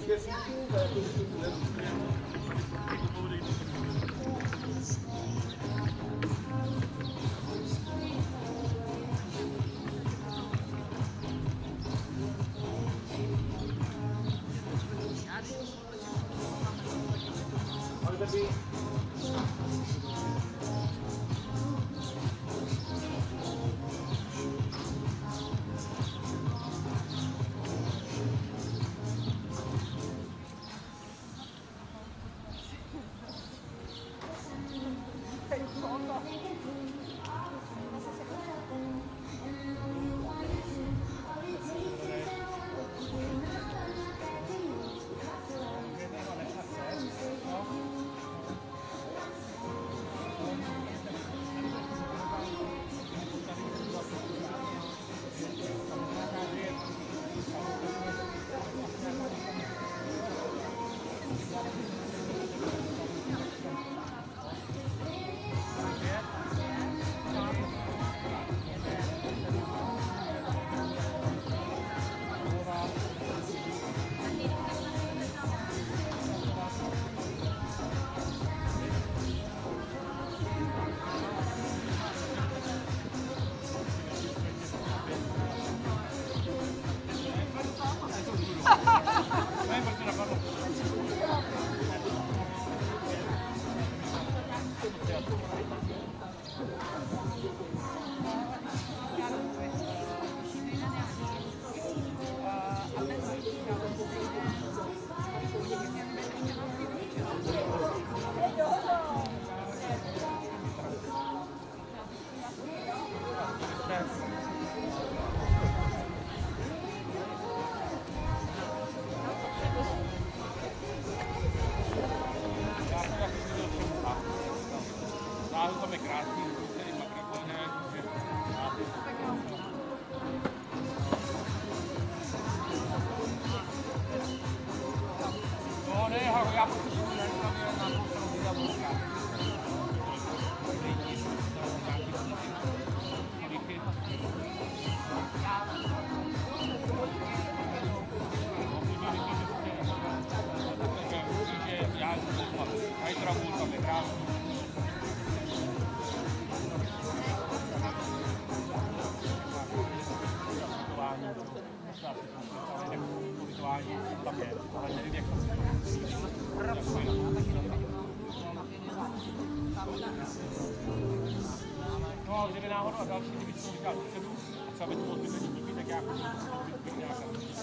No, kdyby náhodou a další, kdyby to říkal dopředu, a třeba by to bylo zbytečný díky, tak já bych nějaká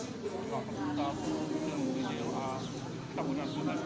a tam bude na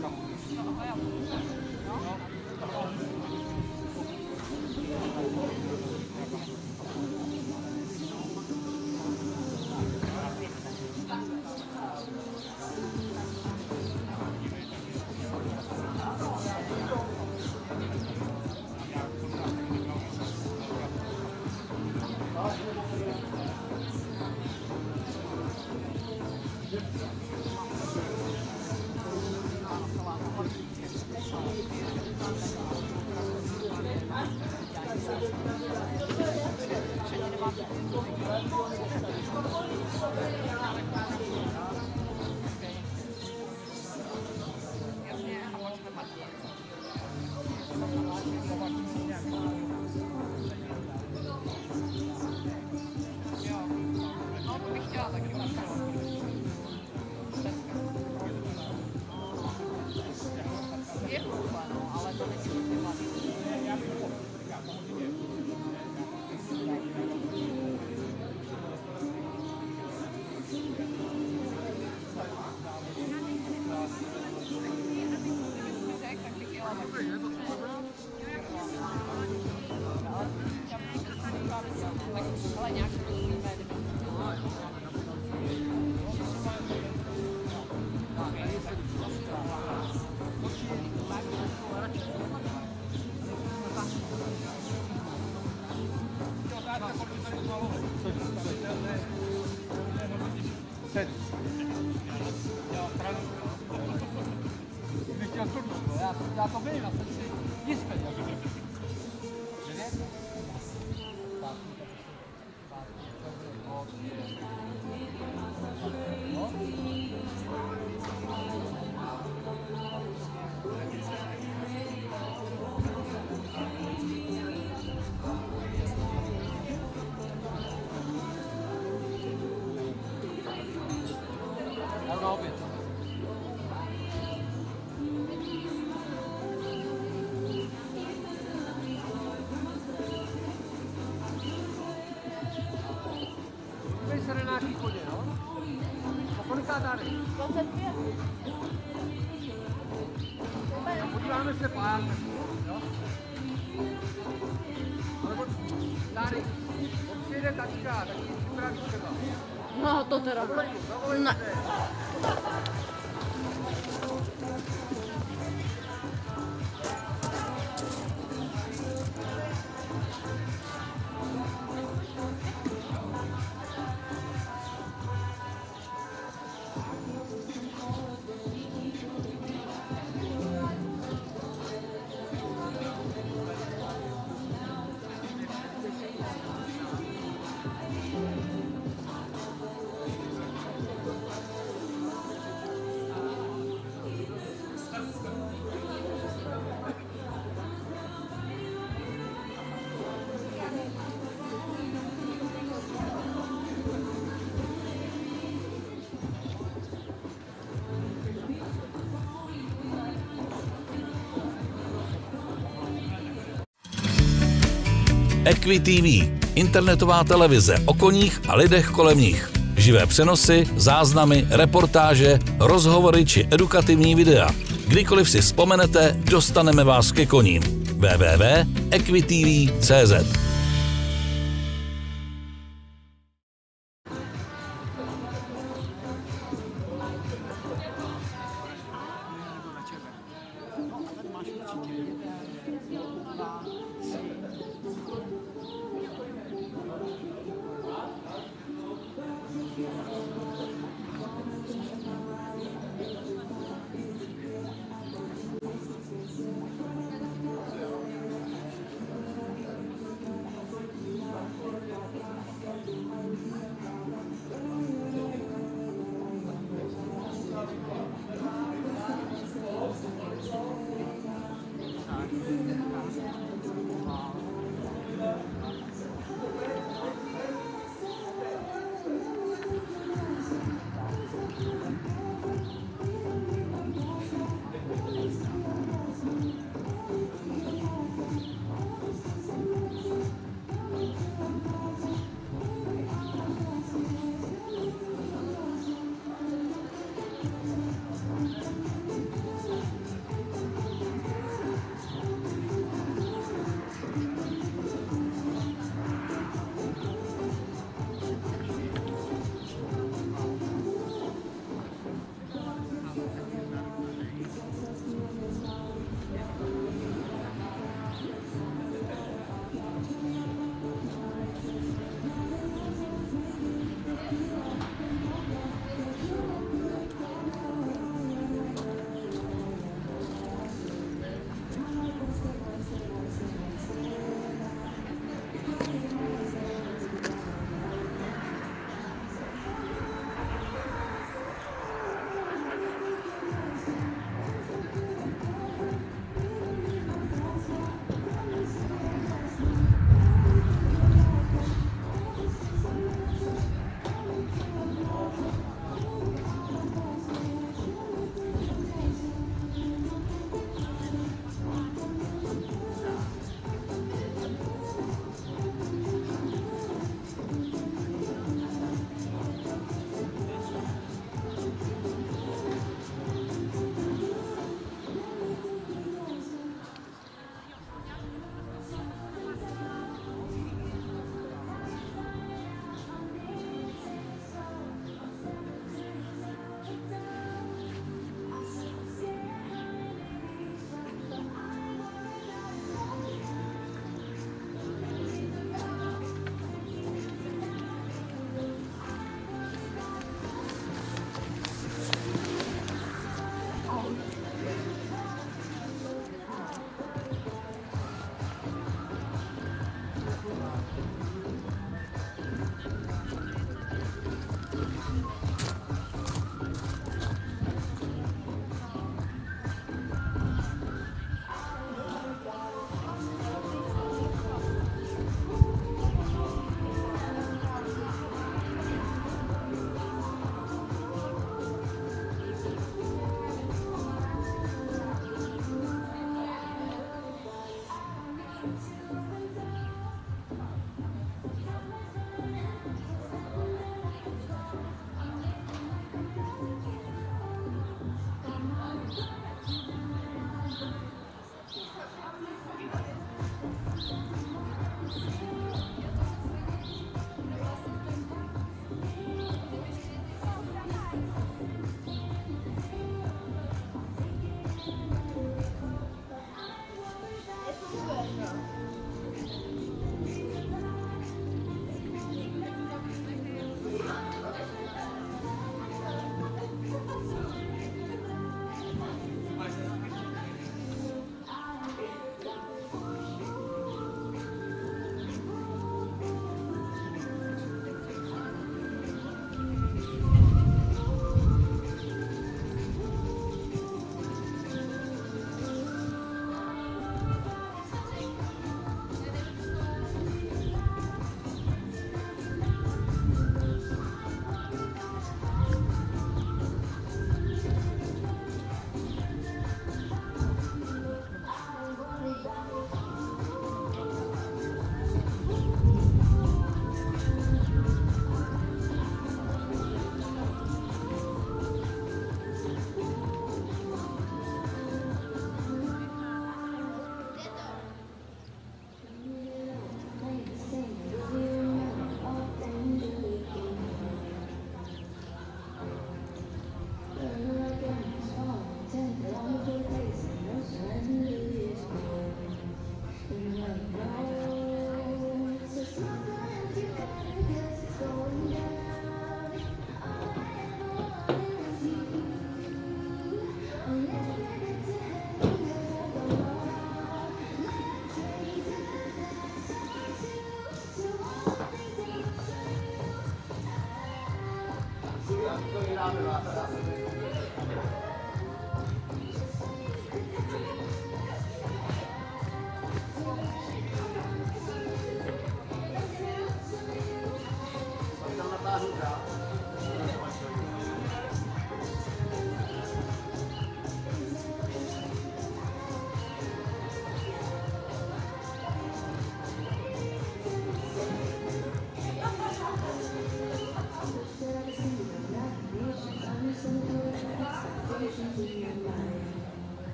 Já to vím, já jsem si jistý. Kolika tady? 25. Podíváme se pár, jo? Alebo tady, přijde tačka, tak ji připraví třeba. No to teda. Ne. Equi TV, internetová televize o koních a lidech kolem nich. Živé přenosy, záznamy, reportáže, rozhovory či edukativní videa. Kdykoliv si vzpomenete, dostaneme vás ke koním. www.equitv.cz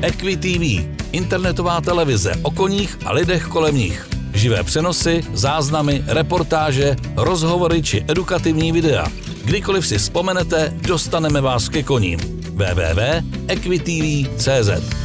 EquiTV, internetová televize o koních a lidech kolem nich. Živé přenosy, záznamy, reportáže, rozhovory či edukativní videa. Kdykoliv si vzpomenete, dostaneme vás ke koním. www.equitv.cz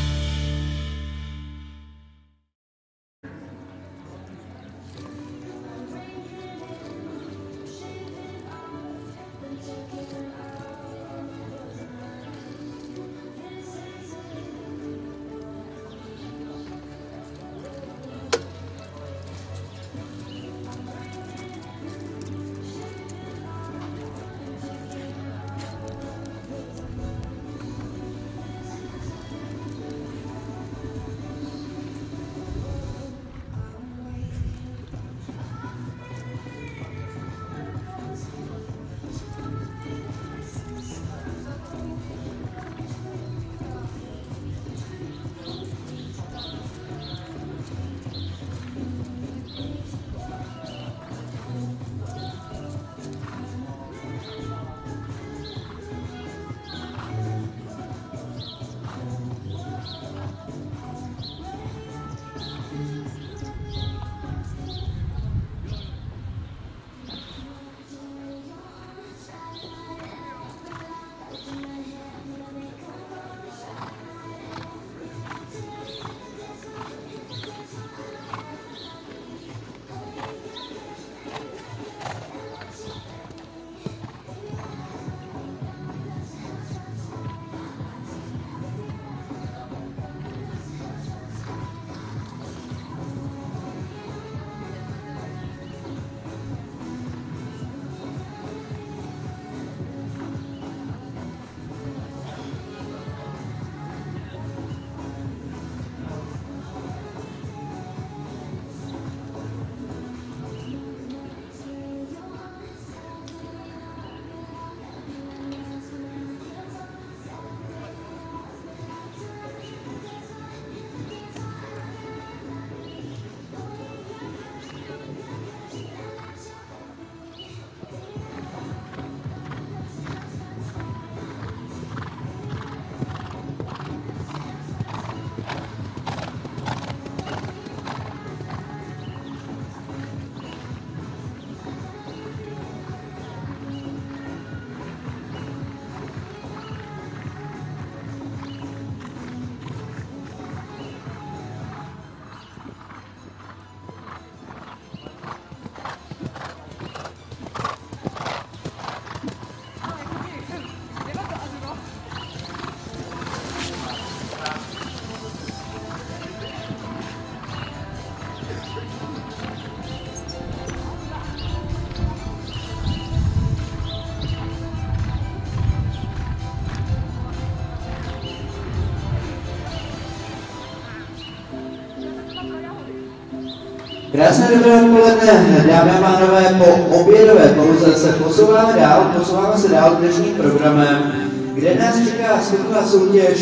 Krásné dobré odpoledne, dámy a pánové, po obědové pauze se posouváme se dál dnešním programem, kde nás čeká skvělá soutěž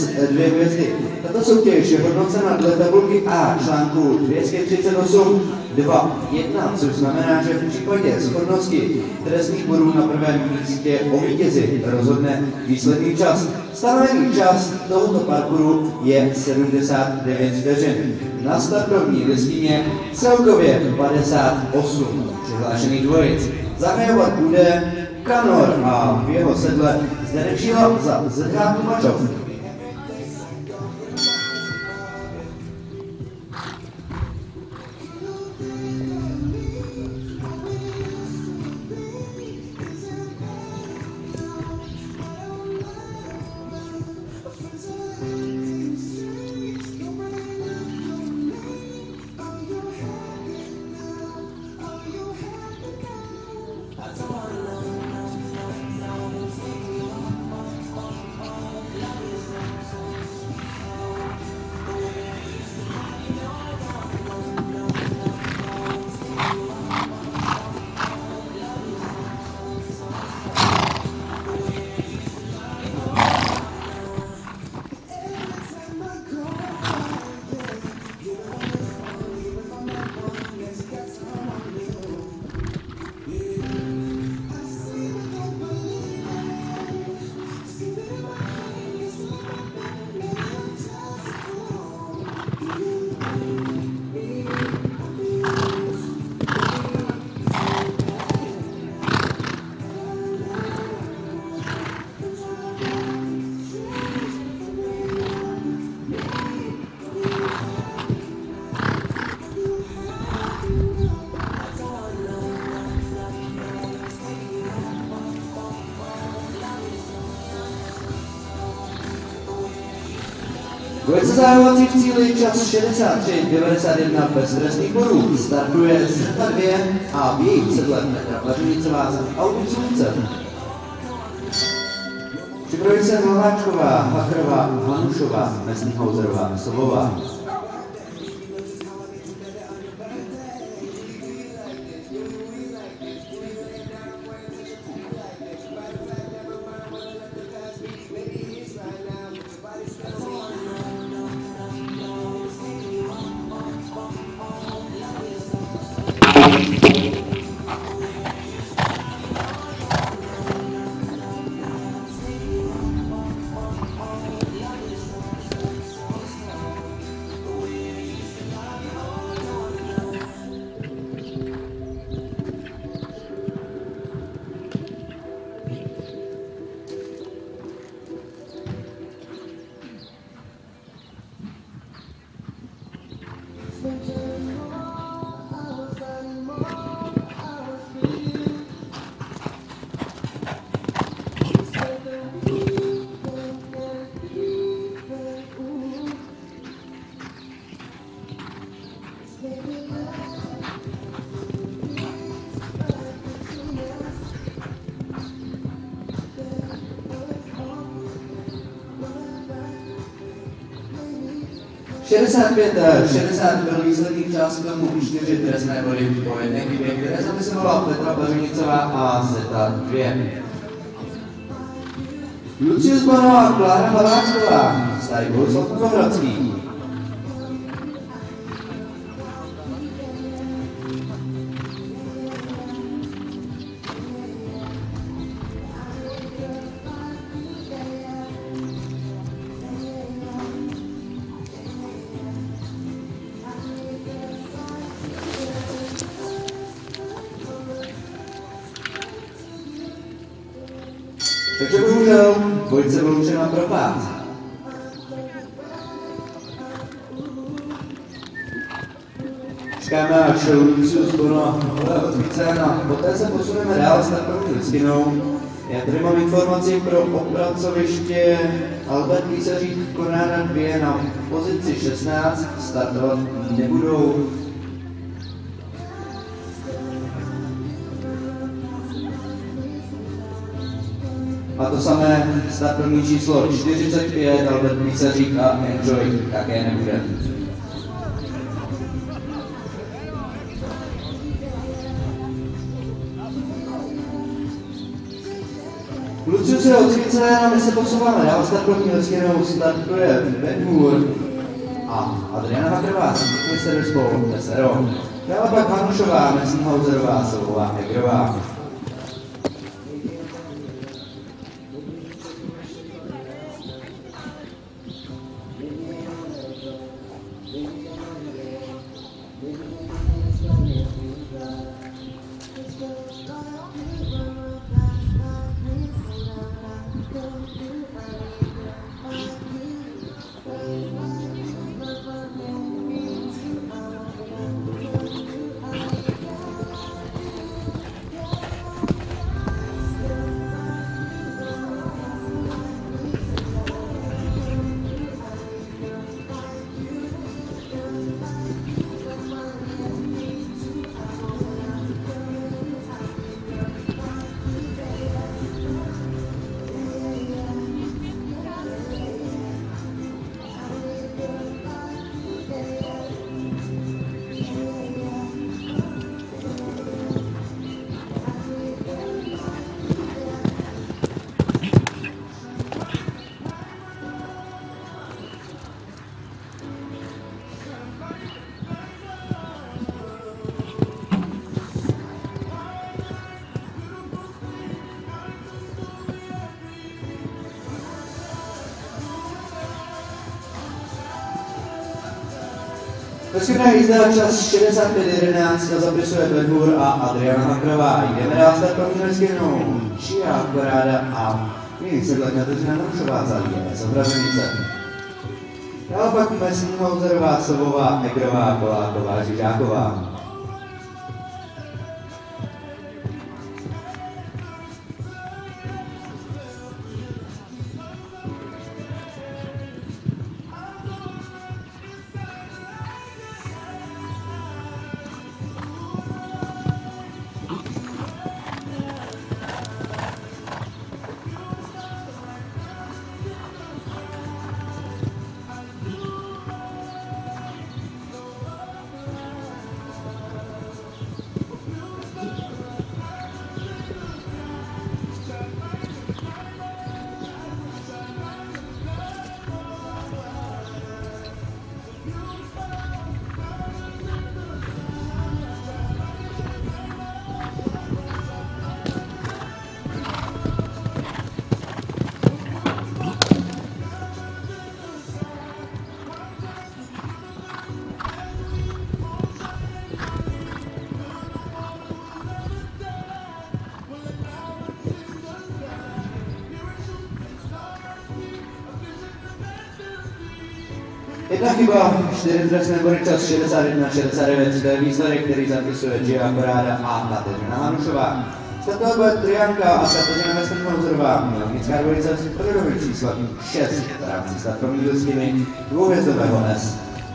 S2 hvězdy. Tato soutěž je hodnocena dle tabulky A článku 238.2.1, což znamená, že v případě shodnosti trestných bodů na prvém místě o vítězi rozhodne výsledný čas. Stanovený čas tohoto parkouru je 79 vteřin. Na startovní listině celkově 58 přihlášených dvojic. Zahajovat bude Kanor a v jeho sedle Zdeněk Šíla za ZH Tumačov. Dvojice zárovací v cíli čas 63,91 bez trestných bodů. Startuje Zeta 2 a v jejich sedle Petra Plažunicová za Audit Slunce. Připraví se Nováčková, Hachrová, Hanušová, Messenhauserová, Sobová. V 60 byl výsledný čas k tomu 4 trestné body po jedné chybě, které zapisovala Petra Plažunicová a Zeta 2. Lucius Bonová, Klára Hlaváčková, Starý Bohuslav Kovradský. Takže bohužel dvojice vyloučena pro pád. Čekáme, až Lucius Bono bude odvícen a poté se posuneme dál s takovou listinou. Já tady mám informaci pro opracoviště Albert Písařík Konára 2 na pozici 16. Startovat nebudou. A to samé startovní číslo 45, Albert Písařík a Enjoy také nebude. Lucius je odchycen a my se posouváme dál. Startovní listinou startuje Ben Hur a Adriana Hackerová, Santykli Service Spolu, SRO. Dále pak Hanušová, Messenhauserová, Sobová, Hegrová. Bezchybná jízda čas 65:11 zapisuje Ben Hur a Adriana Hackerová. Jdeme dál startovní listinou. Chia Koráda a jejich sedle Kateřina Hanušová za IS Obrazenice. Dále pak Messenhauserová, Sobová, Hegrová, Koláková, Žižáková. Jedna chyba, 4 trestné body, čas 61-69, to je výsledek, který zapisuje Gia Koráda a Kateřina Hanušová. Startovat bude Trianka a Kateřina Westenhauserová, logická dvojice s pořadovým číslem 6 v rámci startovní listiny dvouhvězdového S.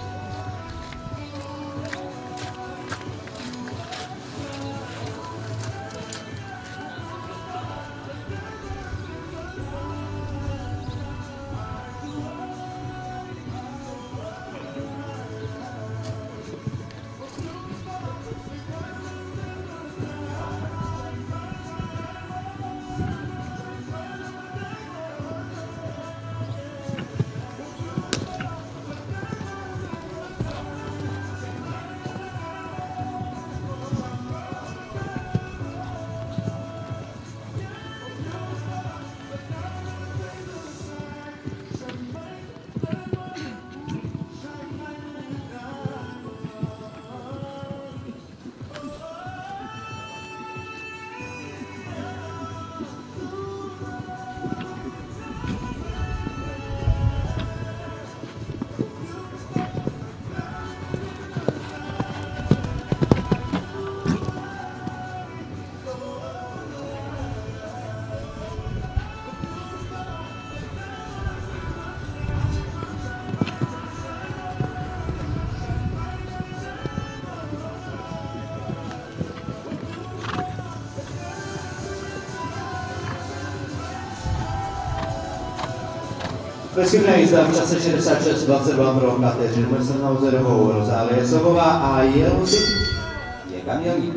Bezchybná jízda v čase 66:22 pro Kateřinu Westenhauserovou, Rozálie Sobová a Jelosip je Kamělík.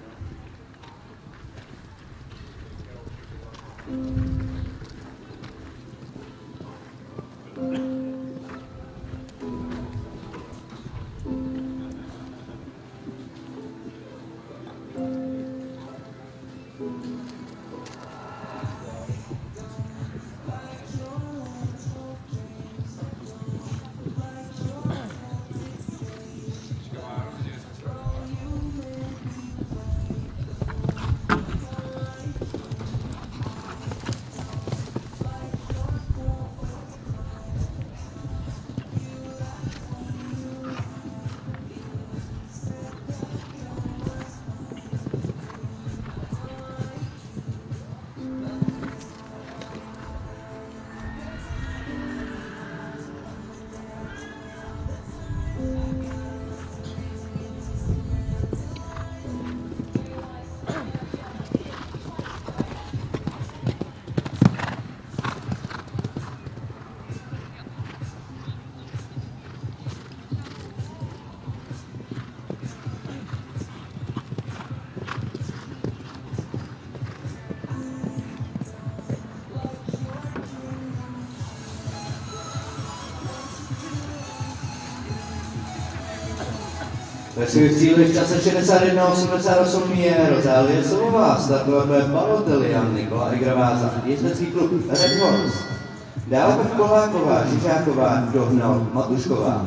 Ve svých cílech v čase 61:88 je Rozálie Sobová, startovat bude Palotelian, Nikola Egraváza, jezdecký klub Red Horse. Dále pak Koláková, Žižáková, Dohnal, Matušková.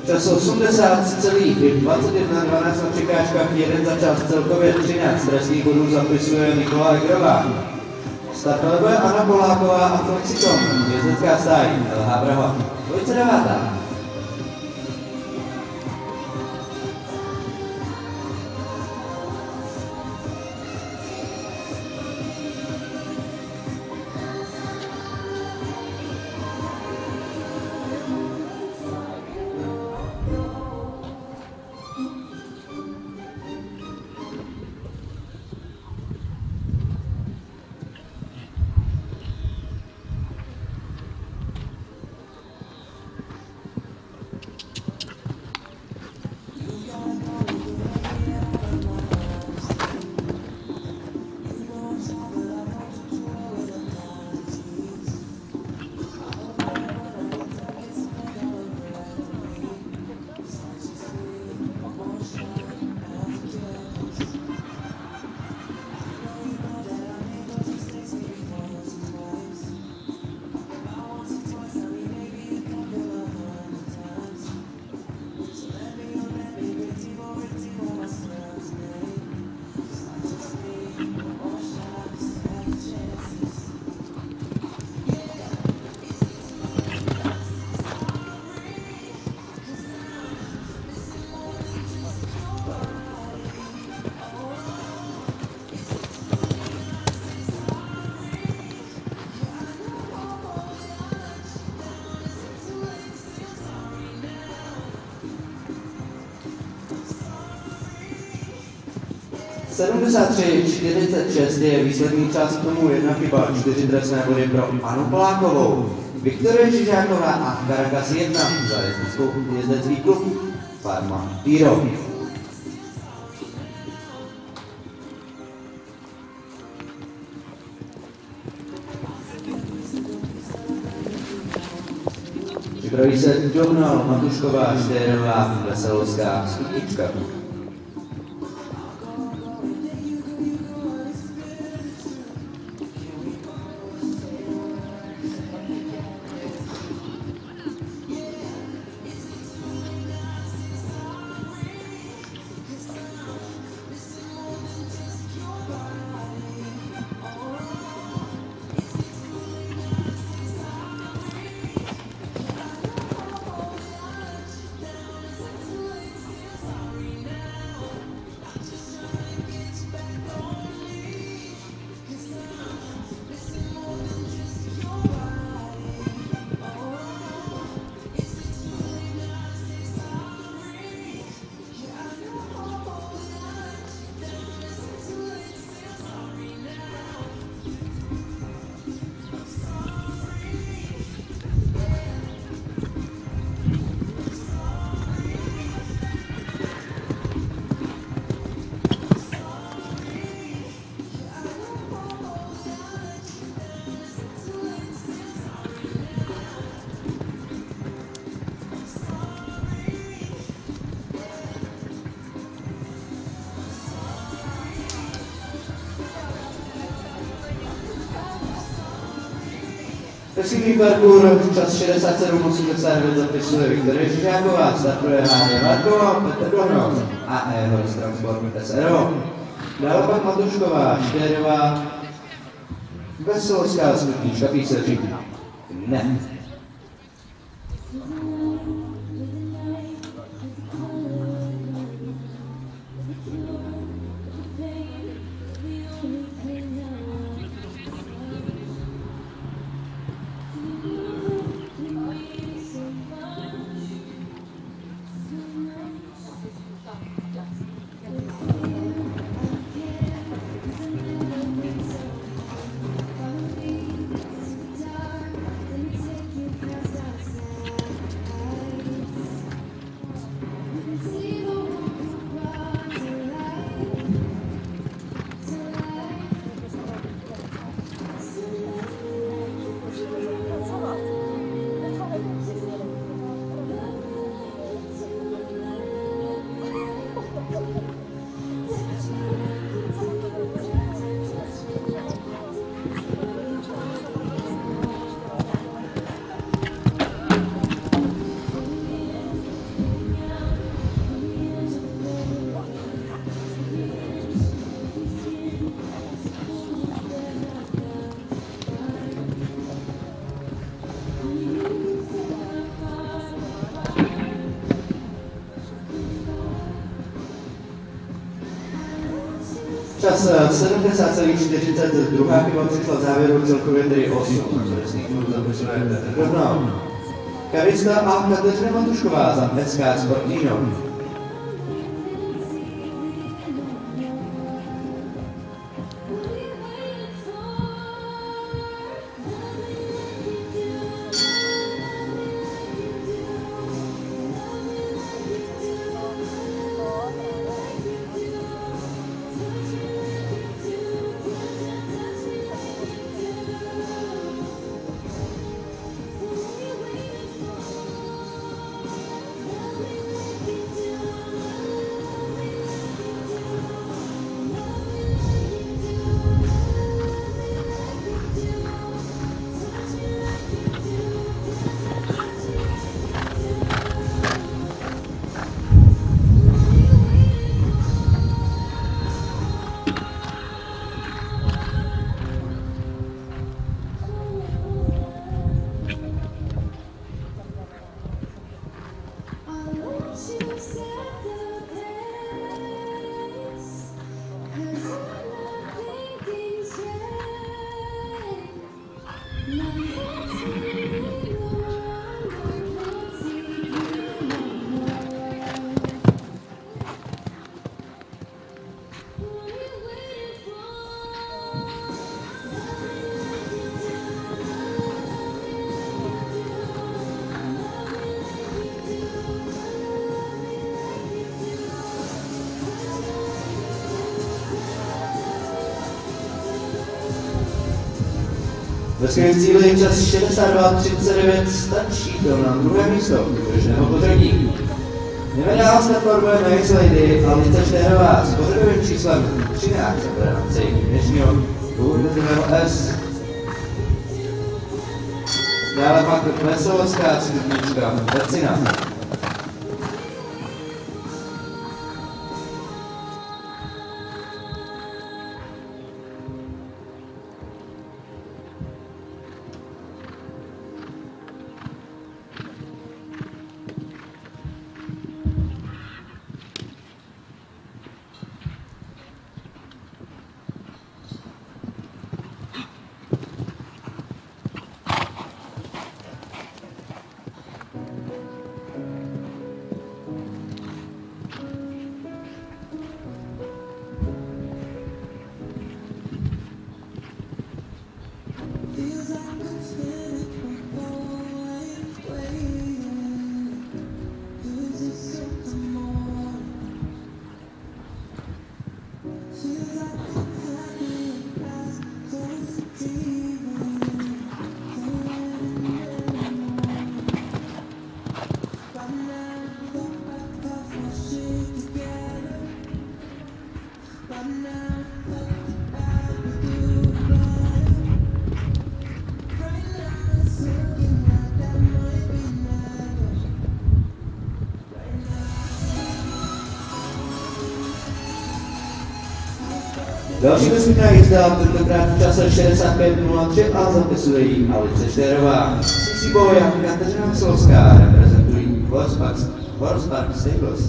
Čas 80,21:12 na překážkách 1 za čas, celkově 13 trestných bodů zapisuje Nikolaj Grová. Startovat bude Anna Poláková a Flexikom, jezdecká stáj, LH Praha. 29. (73:46) je výsledný čas, k tomu 1 chyba, 4 trestné body pro Annu Polákovou. Viktorie Žižáková a Caracas 1 za jezdecký klub Farma Tiro. Připraví se Dohnal, Matušková, Štérová, Veselovská, Skutnička. Pesivní parkour, čas 67:89 zapisuje Viktorie Žižáková, startuje HD Varkova, Petr Dohnal a Horst Transport SRO. Dále pak Matušková, Štérová, Veselovská, Skutnička, Píseřík. Ne. Čas 70,40, druhá chyba přišla v závěru celkově tedy 8. Trestných minut zapisuje Petr Drobnou. Karista a Kateřina Matušková za SK Sportino. Ve skvělém cíli je čas 62:39, stačí to na druhé místo údržného pořadí. Jdeme dál s platformem Max Lady a Lice Štérová s pořadovým číslem 13 v rámci dnešního důvodného S. Dále pak Veselovská stupnička Vecina. Další bezpečná jízda, tentokrát v čase 65:03 a zapisuje jí Alice Štérová. CC Boy a Kateřina Veselovská reprezentují Horse Park Stables.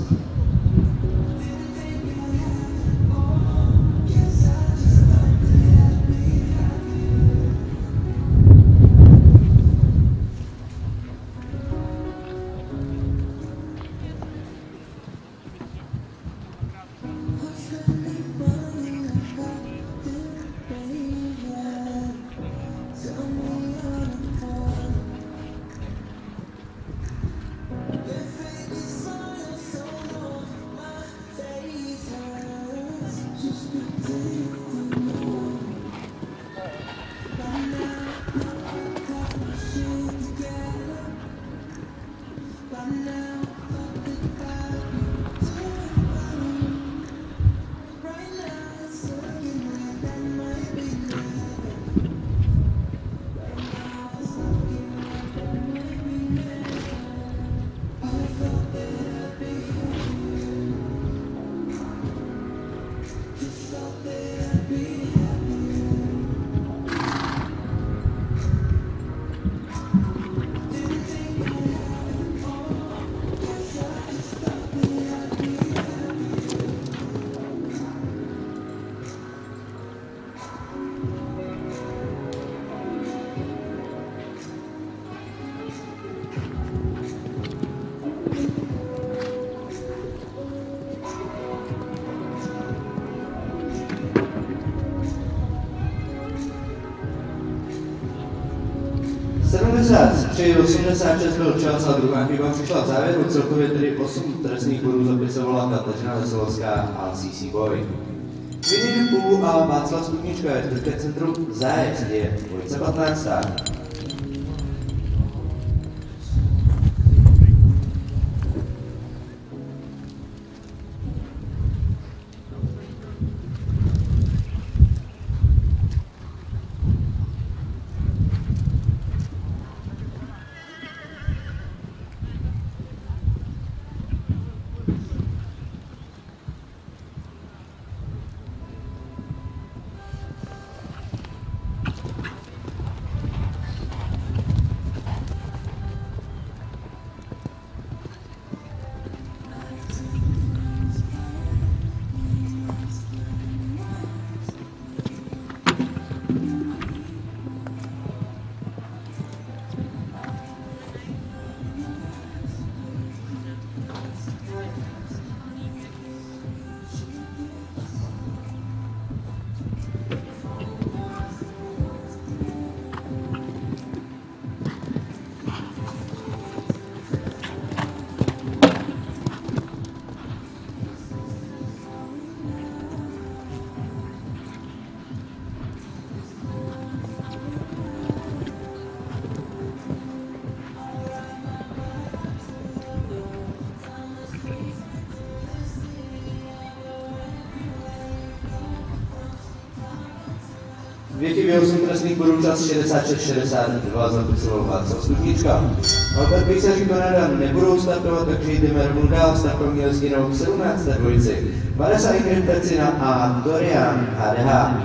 konec. Při 86 byl čas a druhá chyba přišla v závěru. Celkově tedy 8 trestných bodů zapisovala Kateřina Veselovská a CC Boy. Vinny Půl a Václav Stupnička je v centru Zajec, je 15. Věky v 8 trestných bodů, čas 66-62, zapisoval Václav Stupnička. Albert Pejsař a Konrada nebudou startovat, takže jdeme rovnou dál. Startovní listinou k 17. dvojici. Vanessa Ingrid Pecina a Dorian HDH.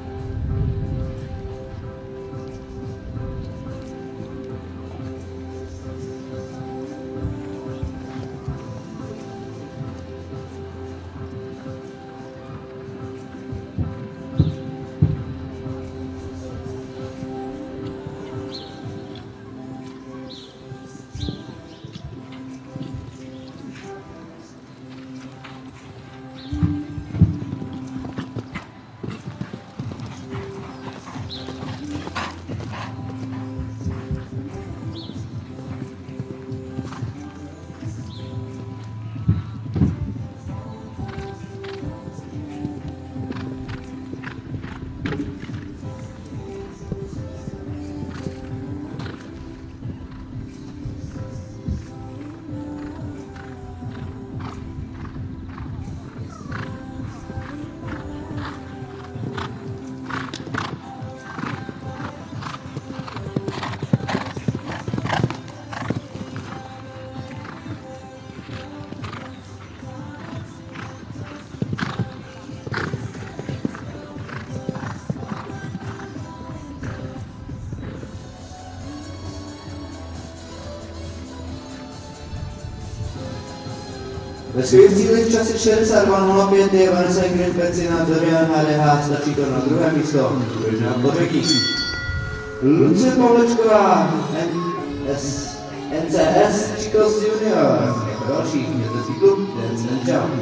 Ve svých cílech v čase 62.05 je Vanessa Ingrid Pecina, Dorian HDH, stačí to na druhé místo, Družina po třetí. Lucie Pavlečková, NCS, Chicos Junior, jako další, městecký klub, Dance and Jump.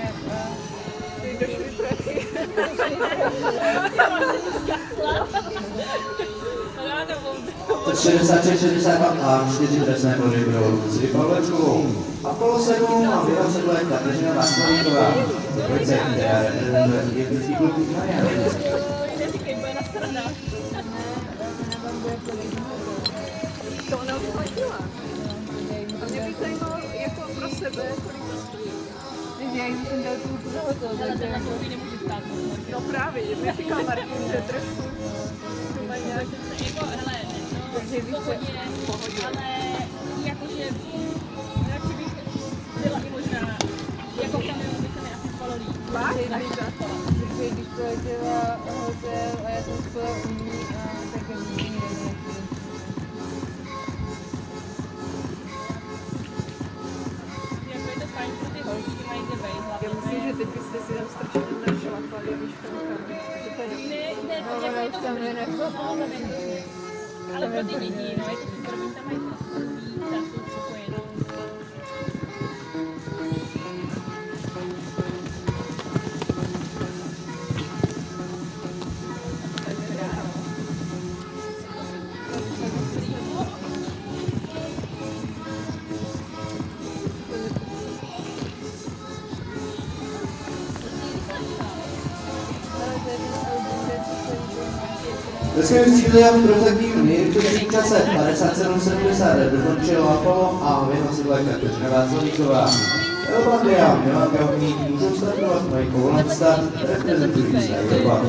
Došli prachy. Přes 66, 62 a 4 trestné body pro Lucii Pavlečkovou. A kolo 7 a 20 let Kateřina Václavíková. Dvojice, která reprezentuje dětský klub Marian. To ona už platila. A mě by zajímalo jako pro sebe, kolik to stojí. Takže já jsem dal tu pohotovost. Ale to na to nemůže stát. No právě, mě říkal Martin, že trošku to mají nějak... Jako, hele, no, v pohodě, ale jakože radši bych byla i možná, jako v kamionu by se mi asi spalo líp. Protože když proletěla hotel a já jsem spala u ní a tak já jsem ní Jako je to fajn pro ty holky, mají kde bejt hlavně. Já myslím, že teď byste si tam strašně našlapali, víš, v tom kamionu. Že to je Ne, No, jako ona je už to tam je ale pro ty děti, no, je to super, oni tam mají prostě víc a jsou spokojení. Ve svém cíli a v prozatím nejrychlejším čase 57,70 dokončila Apollo a vynosila Kateřina Václavíková. Elbandy a Milan Gauník můžou startovat, mají povolen start, reprezentující Evropa. Ale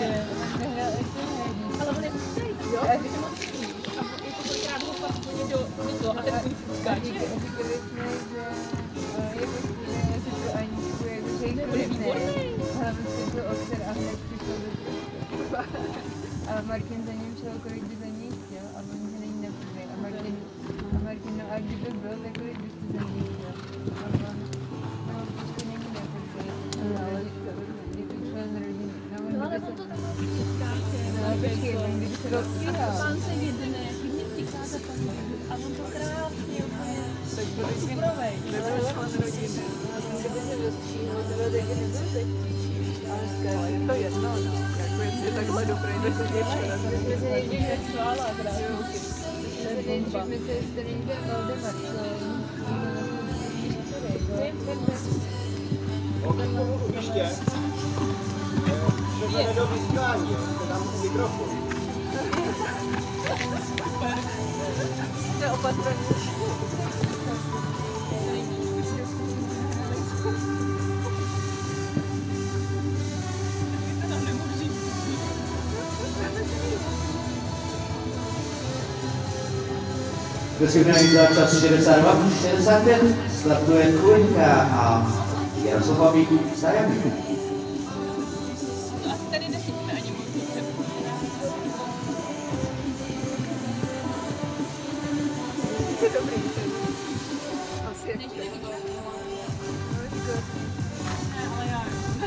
on je hustý, jo? A když je moc pěkný. A jako kolikrát ho fakt úplně do toho a ten kůň skáče. Říkali jsme, že jako si to Aničku, jako že jich klidne. Hlavně si to Oxer a hned přišel do toho. A Martin za ním šel, kolik by za něj chtěl a on že není neprvý. A Martin, no a kdyby byl, tak kolik byste za něj chtěl. A on, no prostě není neprvý. Ale jako člen rodiny. No on No, ale by on se... to tam skáče. No počkej, on kdyby se rozpíral. Pán se jedne, klidně vtíká za paní. A on to krásně úplně suprovej. nebyl člen rodiny. Kdyby se rozpíral, teda taky nebyl teď. Ale Ale je to jedno, no. Jako jestli je takhle dobrý, tak to děvčina. Jedině chvála, krásně. Nejdřív mi se starý Valdemar, Ještě, že to do vysílání, to dám mikrofon. Jste opatrnější. Ve srovnání za čas 62-65 startuje Kulinka a Jaroslav Stajavík. To asi tady nesítíme ani moc. Je dobrý. Asi jak Nechci to. ale já.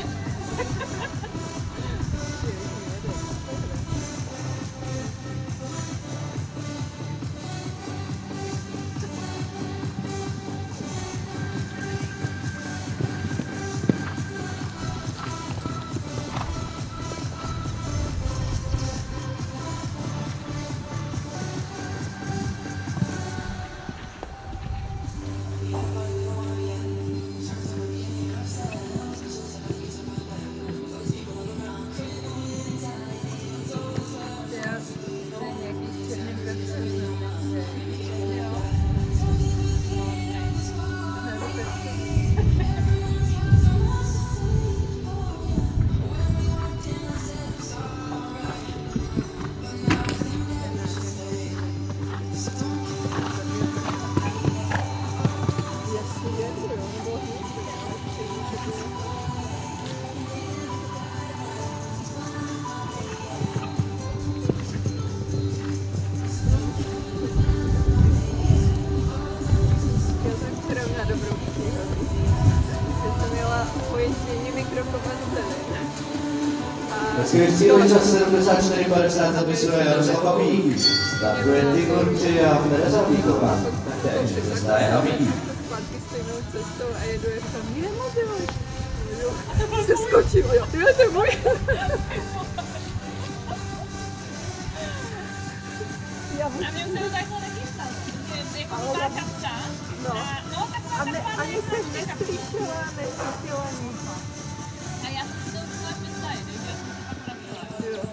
V cíli čas 74,50 zapisuje Jaroslav Babík. Startuje Tibor Při a Tereza Víková. Také cesta je Habík. Zpátky stejnou cestou a jedu jak tam nemotivuješ. Se skočil, jo. Tyhle, to je můj. A mě už se to takhle taky stalo. Že jako byla kapsa. No, A ani jsem neslyšela nic. A já jsem si to musela představit, takže já jsem se pak vracela.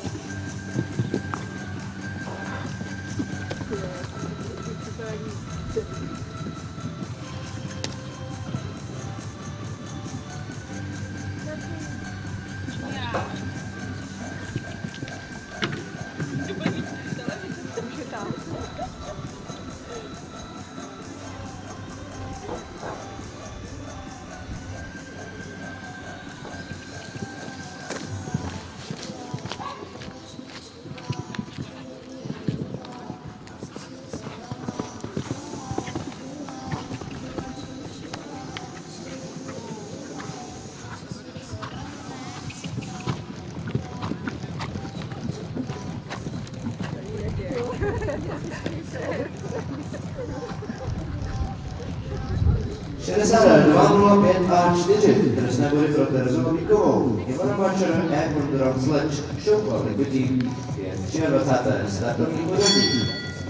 a 4 trestné body pro Terezu Babíkovou. Ivana Bačer, E. Kondron Sleč, Šoukla Likutí je 23. startovní pořadí.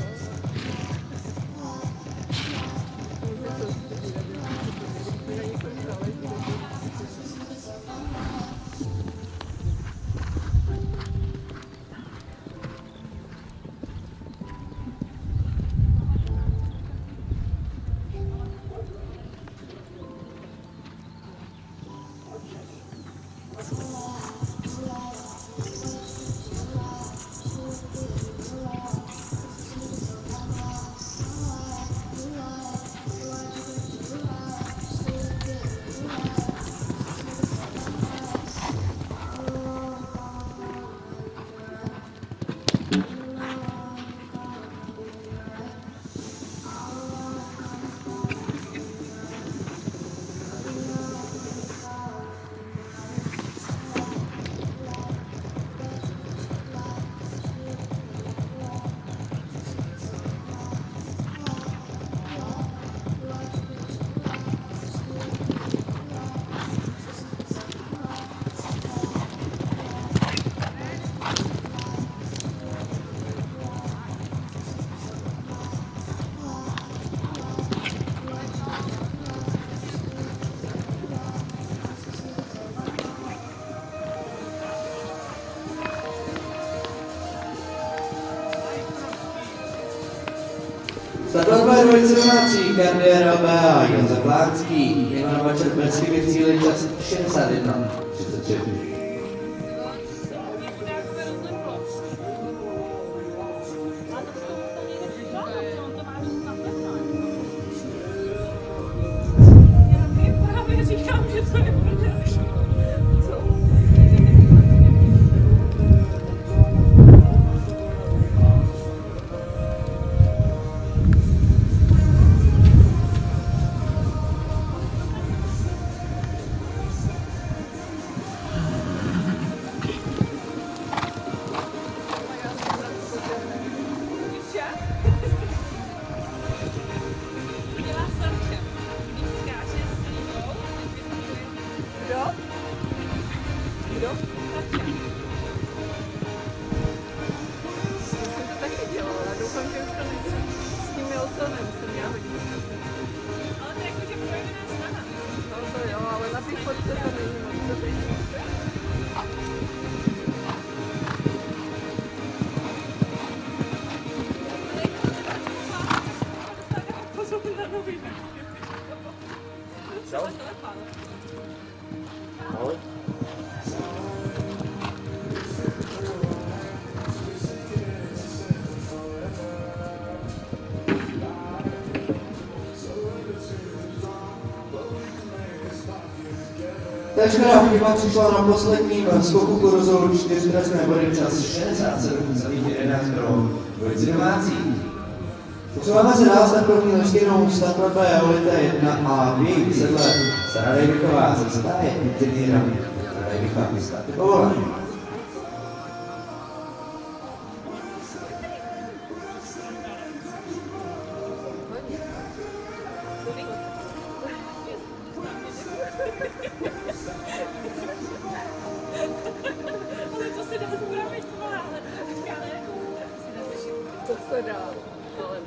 Startovat dvojice domácí, Gardier LB a Josef Lánský. Ivan Bačer bez chyby v cíli čas 61:33. Veškerá chyba přišla na posledním skoku kurzu 4 trestné body čas 67,11 pro dvojici domácí. Posouváme se dál startovní listinou Startovat by Eolita 1 a v jejich sedle Sara Dejviková se stáje inženýrem. Sara Dejviková starty povolení. Ale to se dá zpravit, ale počkáme. To se dá, ale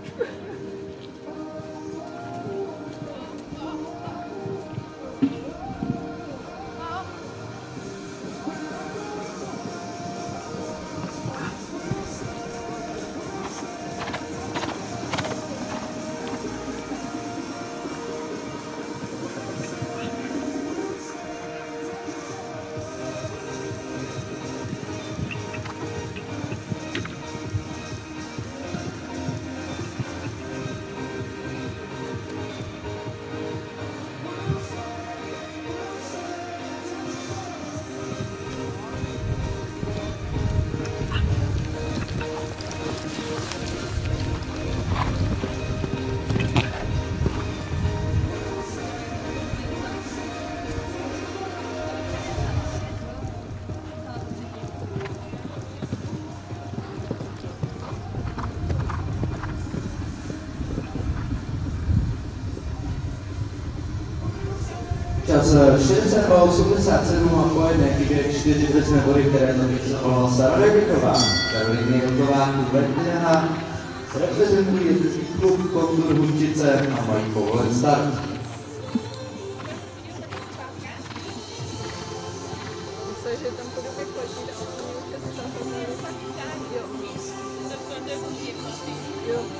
Čas 62:87 a po jedné chybě 4 trestné body, které zapisovala Sara Rebitová, Karolína Jilková, Hubert Jana, reprezentují jezdecký klub Kontur Hůčice a mají povolen start. myslím, že tam po době chodí a oni už se jo. Jo.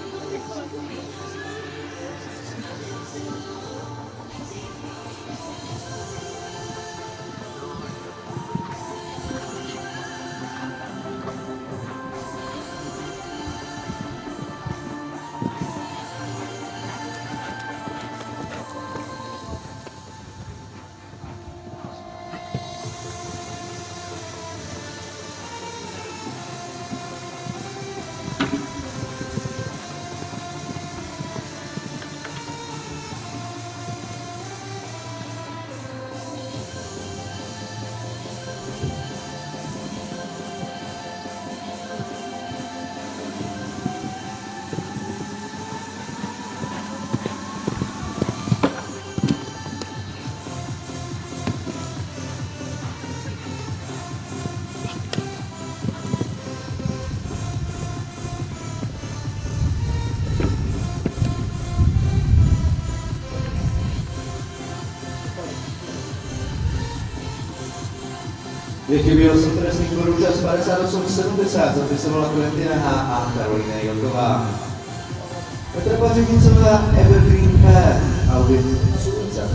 Dvě chyby 8 trestných bodů, čas 58:70, zapisovala Klentina H. a Karolína Jilková. Petra Pařenicová, Evergreen P. Audit Sulice.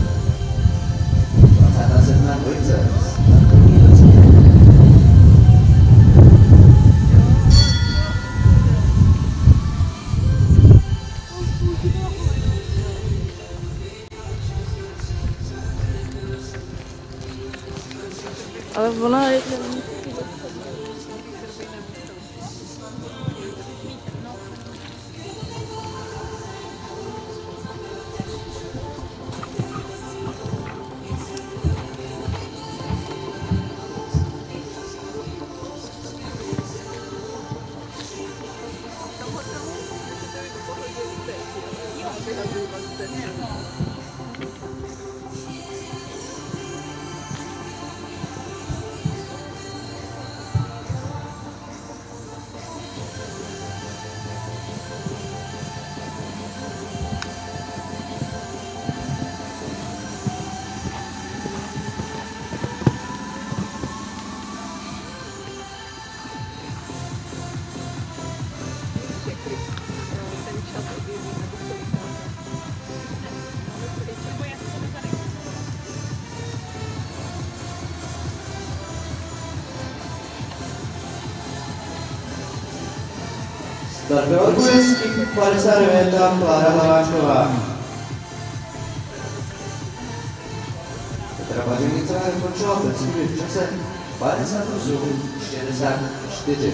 27. dvojice. Ale ona je... Startoval Kujenský, 59. Klára Hlaváčková. Petra Pařenicová dokončila trestní v čase 58:64.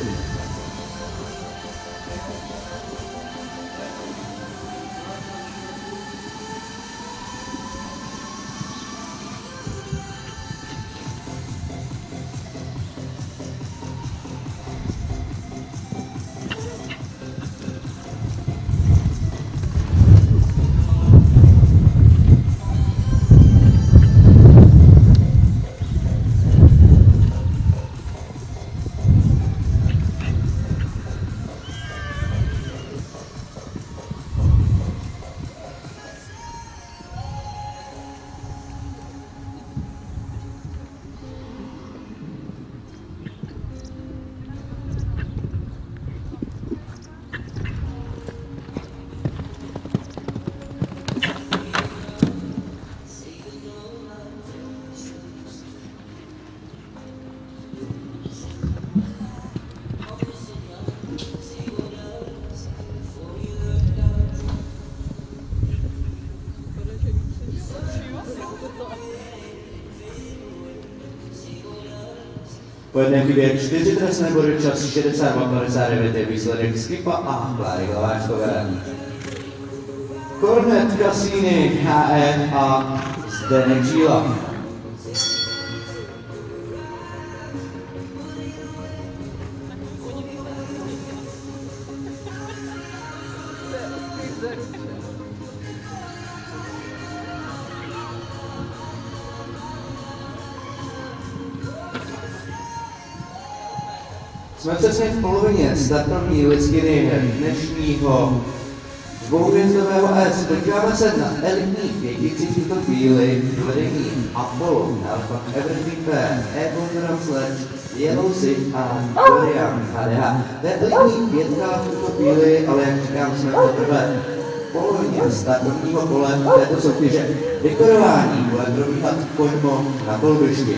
Po jedné chybě 4 trestné body, čas 62:59 je výsledek Skipa a Kláry Hlaváčkové. Kornet Cassini, HE a Zdeněk Žíla. Jsme přesně v polovině startovní listiny dnešního dvouhvězdového S. Podíváme se na elitní pětici v tuto chvíli vedení Apollo, Alpha Everything P, Egon Sledge, Yellow Sid a Dorian HDH. To je elitní pětka v tuto chvíli, ale jak říkám, jsme teprve v polovině startovního kole této soutěže. Vykorování bude probíhat pojmo na kolbišti.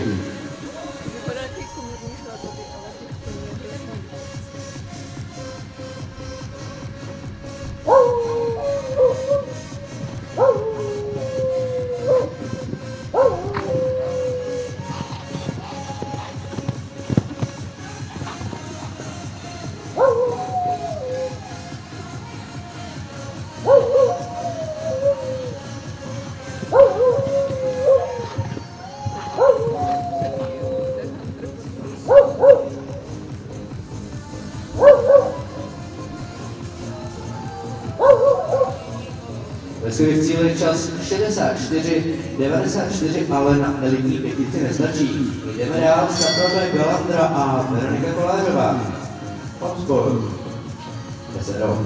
V cíli čas 64:94, ale na elitní pětici nestačí. Jdeme dál, startové Galandra a Veronika Kolářová. Podspor. 10 rovn.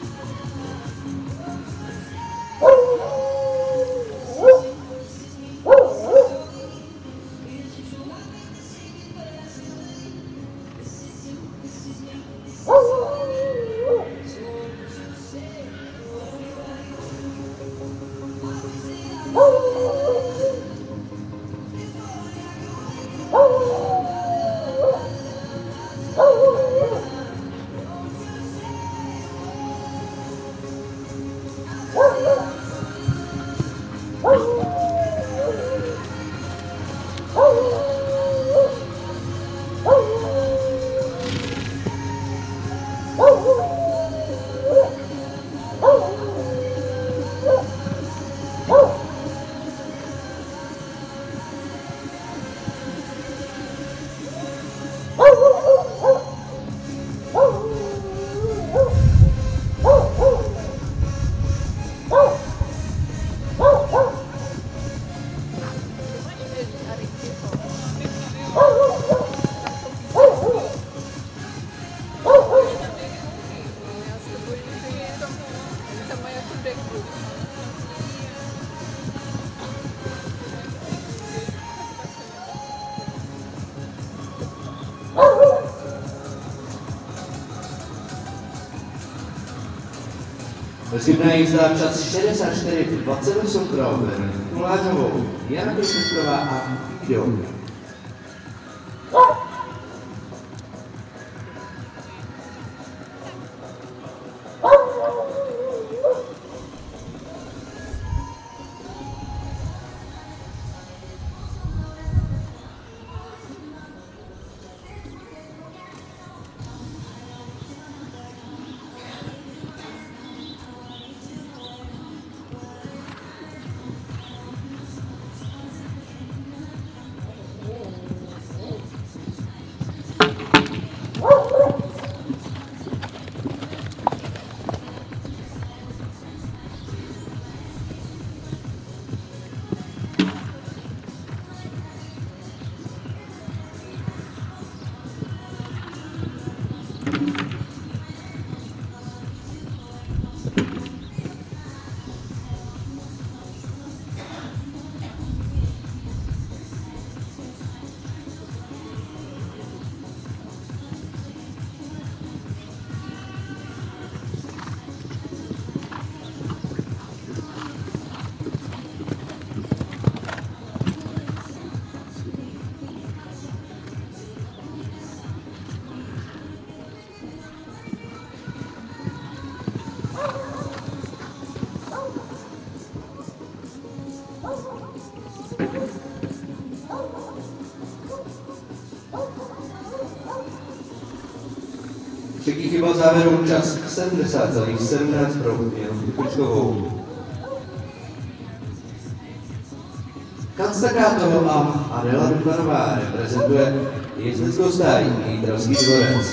Bezchybná jízda čas 64:28 pro Veroniku Kolářovou, Jana Krystová a Ido. chyba závěru čas 70,17 pro Janu Kukučkovou. Kanstakátová a Adela Dudvanová reprezentuje jezdeckou stáj Jítrovský dvorec.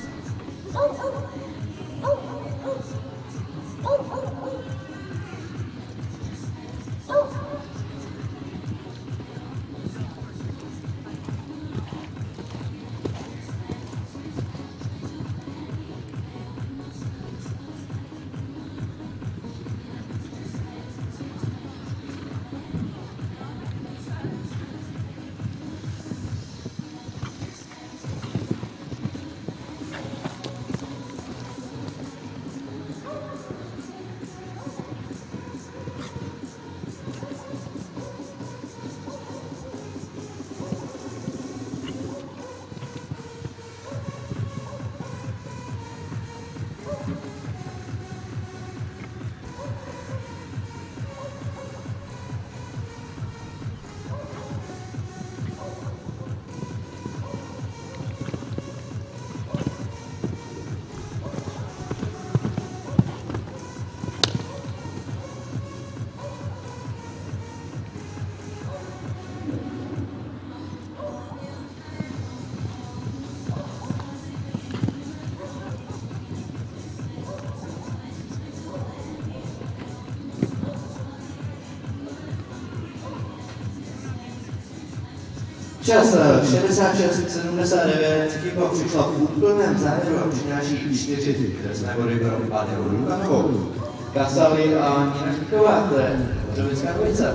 Čas 66,79, chyba přišla v úplném závěru a přináší 4 trestné body pro Adelu Dudvanovou. Kasali a Nina Štíková, to je Kořovická dvojice.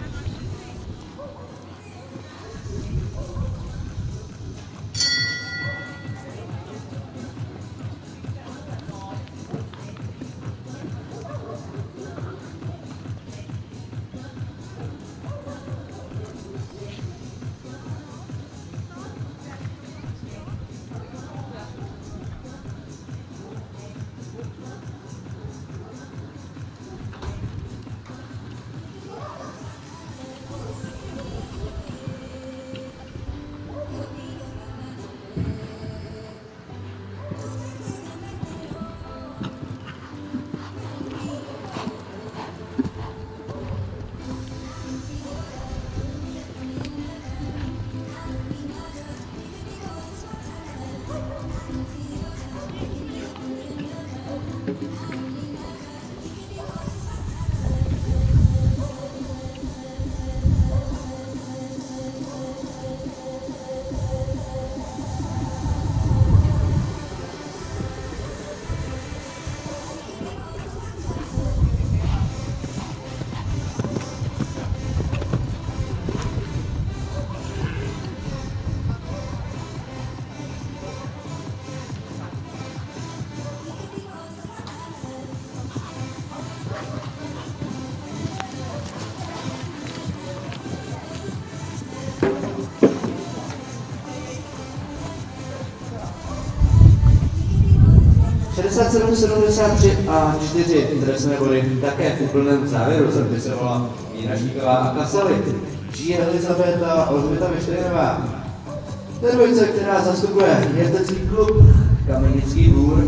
(67, 73 a 4 trestné body také v úplném závěru zapisovala Nina Štíková a Kasali. Žije Elizabeta a Olžběta Vyštejnová. To je dvojice, která zastupuje jezdecký klub Kamenický Dvůr.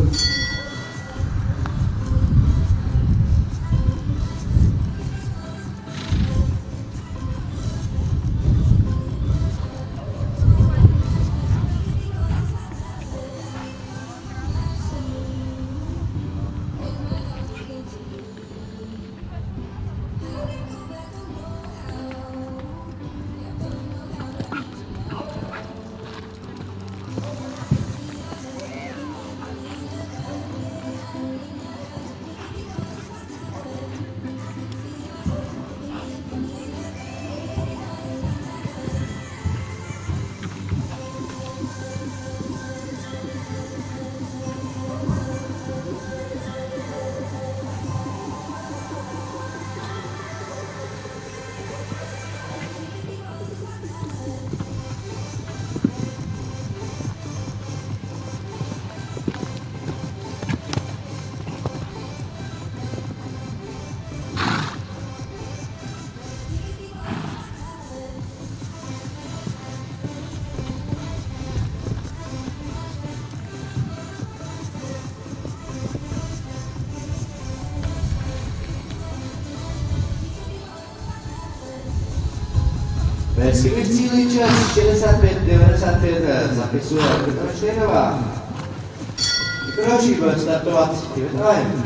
Chybí v cíli čas 65-95 zapisuje Petra Štejnová. Jako další bude startovat David Ryan.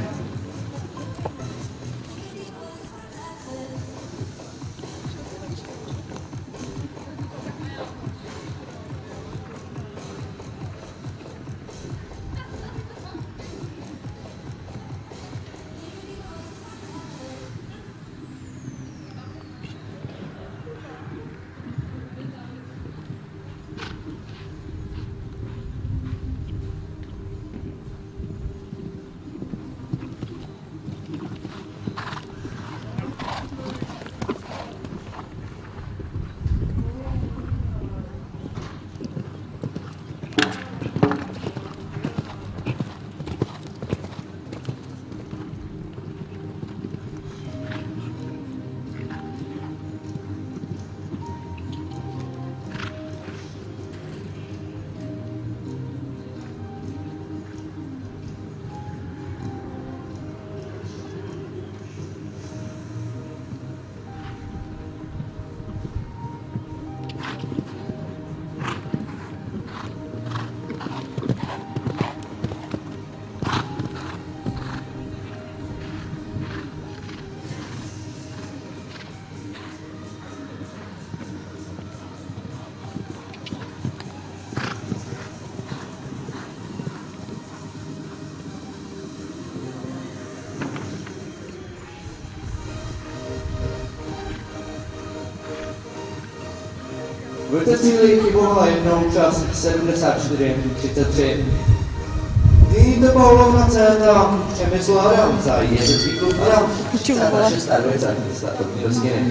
V cíli chybovala jednou čas 74-33. Nyní to Paulovna Céta, Přemysl Adam za jezecký klub Adam. 36. startovní dostiny.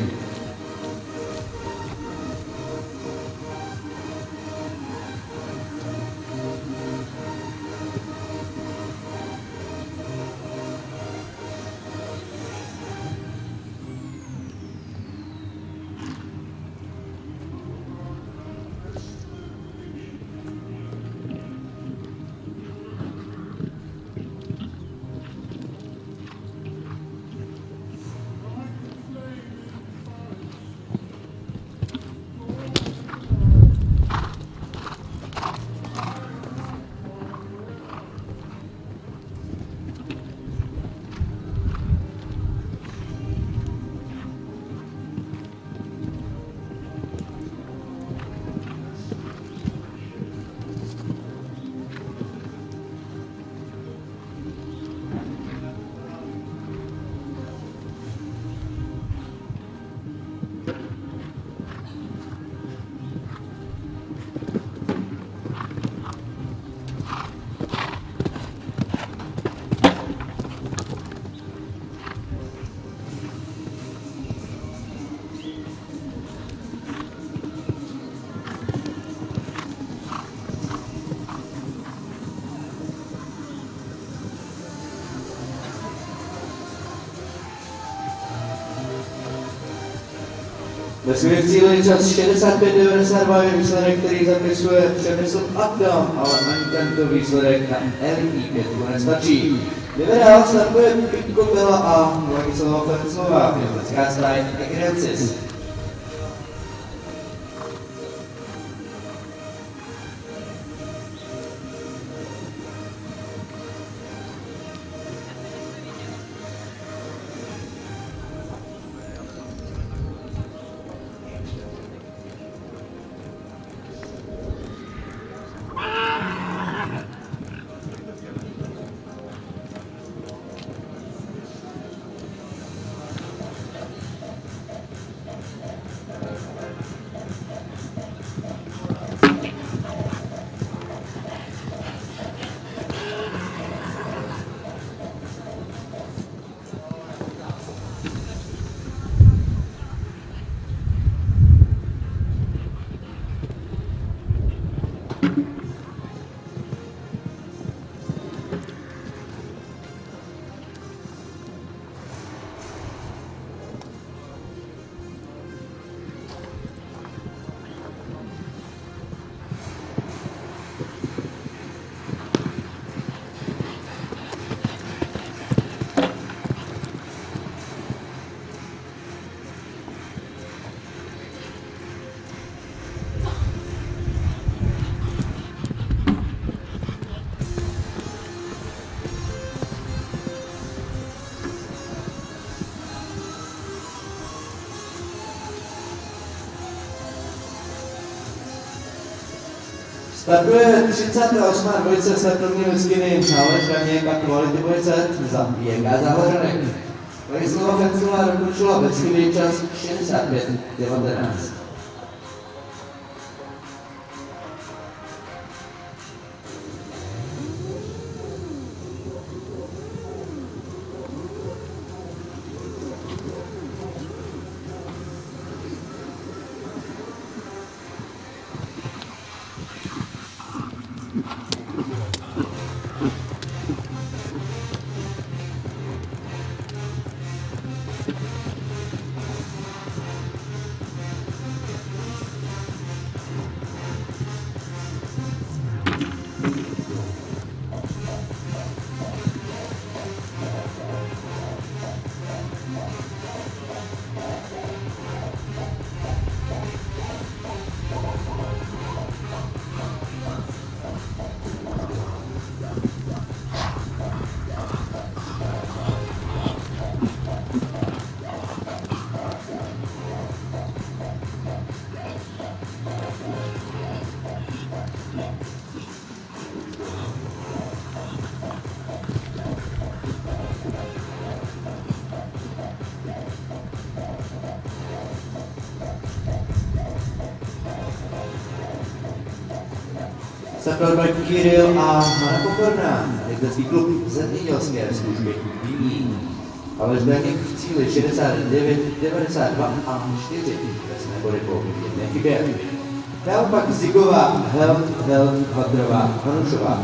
Ve v cíli čas 65-92 je výsledek, který zapisuje Přemysl Adam, ale ani tento výsledek na elitní pětku nestačí. Vyvedál startuje Pít Kopela a Vladislava Ferclová, pětlecká strajk Egrencis. Startuje 38. dvojice startovní listiny Aleš Daněk a Kvality dvojice za JK Záhořanek. Ladislava Fenclová dokončila bezchybný čas 65:19. Startoval Kiril a Hana Pokorná, jezdecký klub zemědělské služby Výmí. Aleš Daněk v cíli 69, 92 a 4 trestné body po jedné chybě. Dál pak Zigová, Held, Hadrová, Hanušová.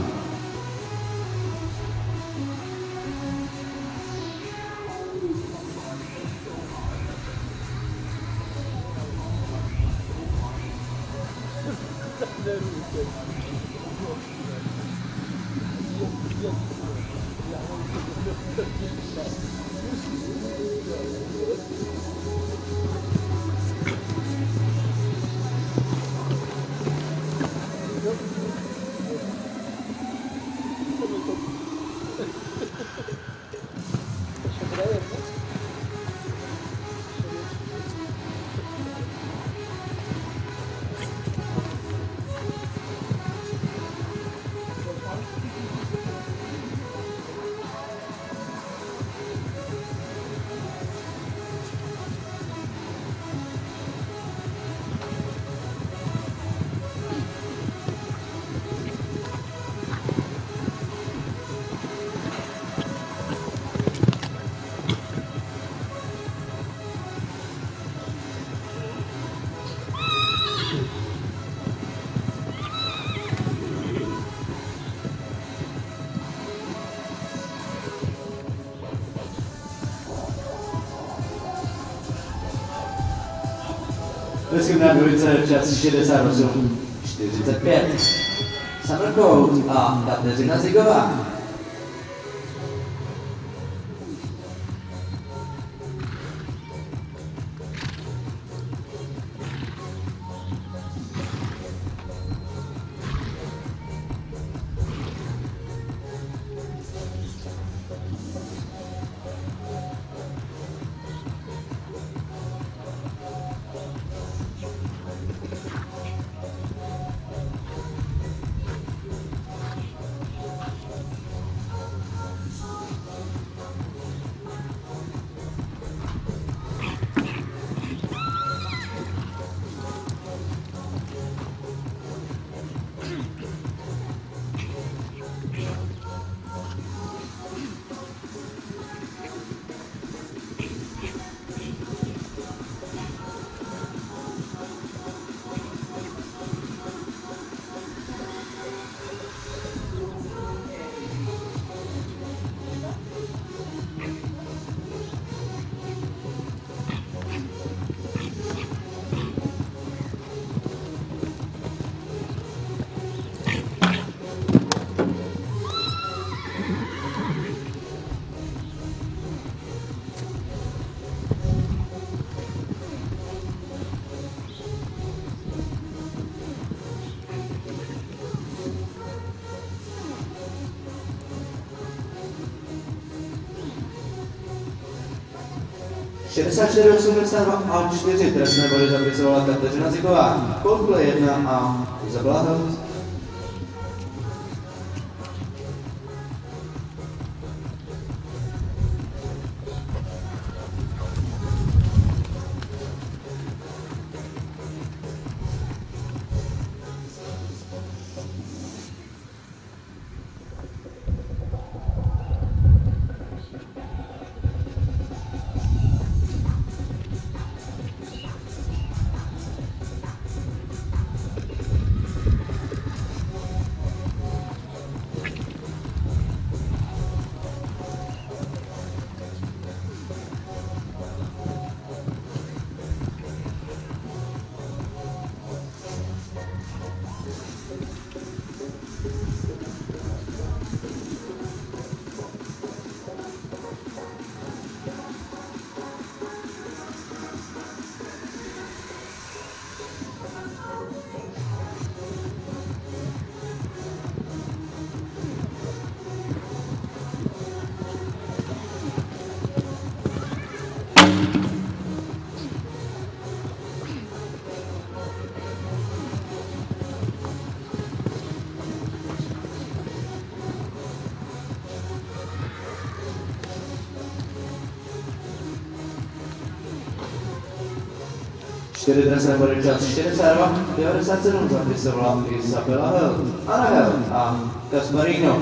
Bezchybná dvojice čas 68:45. Summer Code a Kateřina Zigová. V 64:82 a 4 trestné body zapisovala Kateřina Zigová, Coldplay 1 a Izabela Held. 4 dresem bude čas 42,97 zapisovala Isabela Held, Anna Held a Kasmarino.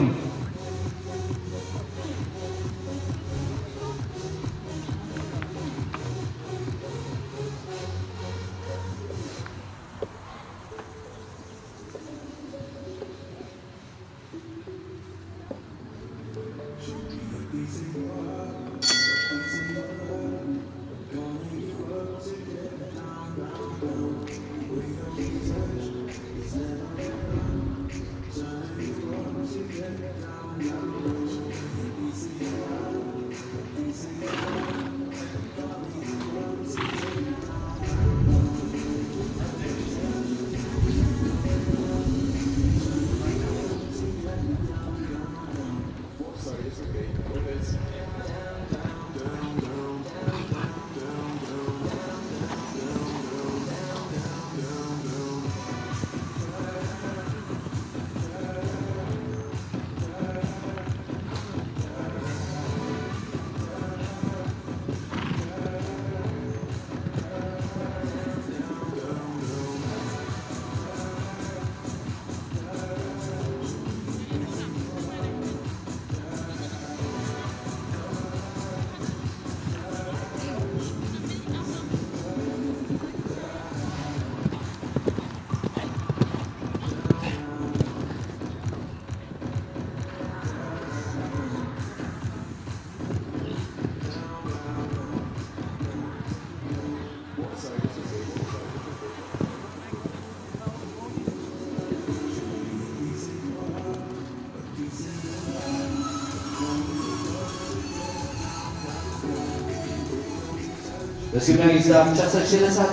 Vesmírná jízda v čase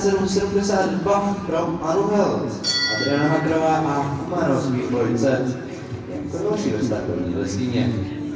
67,72 pro Anu Held, Adriana Hagrová a Kumaro z dvojce jako další ve startovní listině.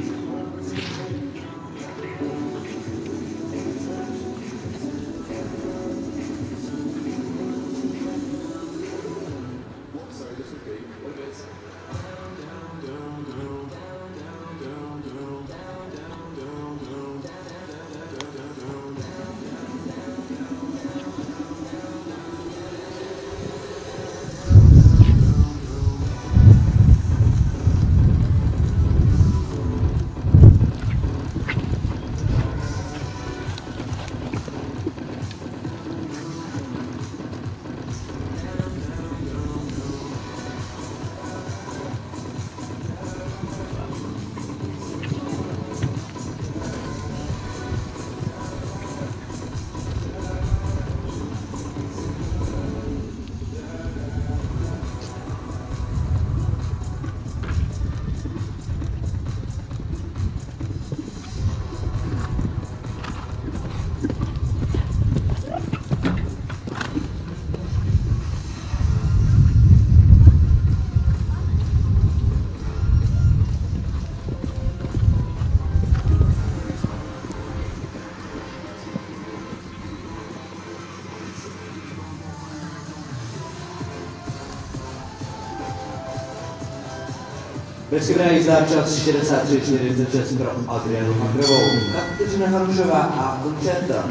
Vesmírná jízda čas 63,46 pro Adrianu Hagrovou, Kateřina Harušová a Lučeta.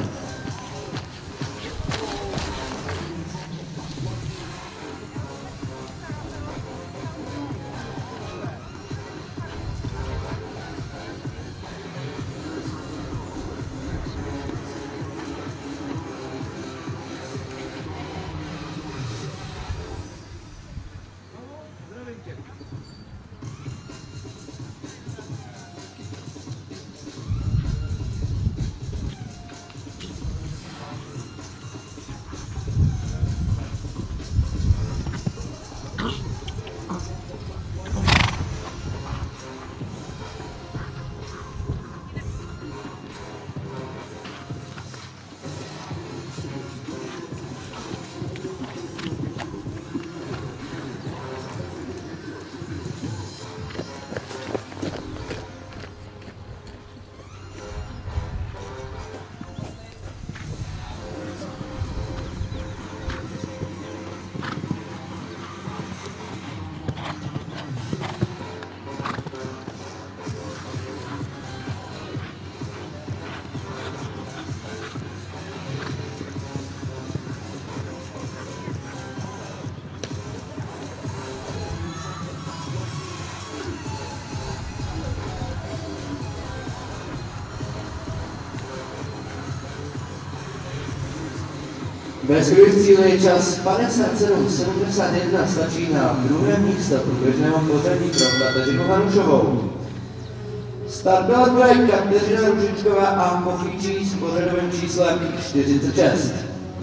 Bez chvíli v cíli je čas 57,71, stačí na druhém místo průběžného pořadí pro Kateřinu Hanušovou. Startovat bude Kateřina Růžičková a pokýčí s pořadovým číslem 46.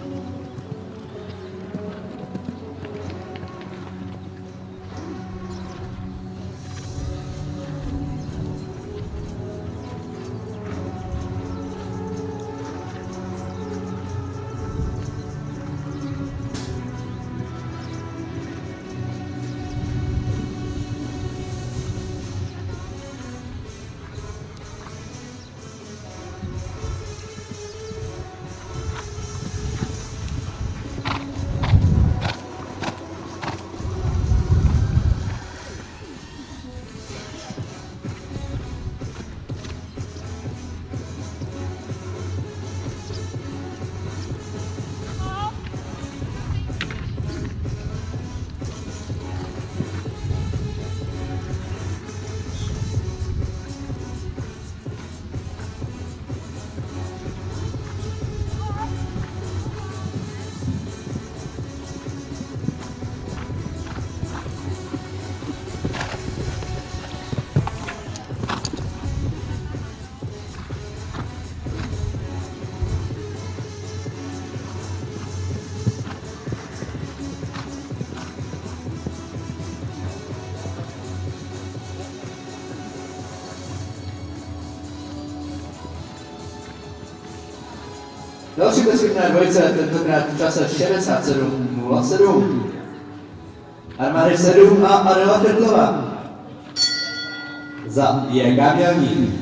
Další bezchybné dvojice, tentokrát v čase 67,07. Armády 7 a Adela Kedlová. Za J.K. Mělník.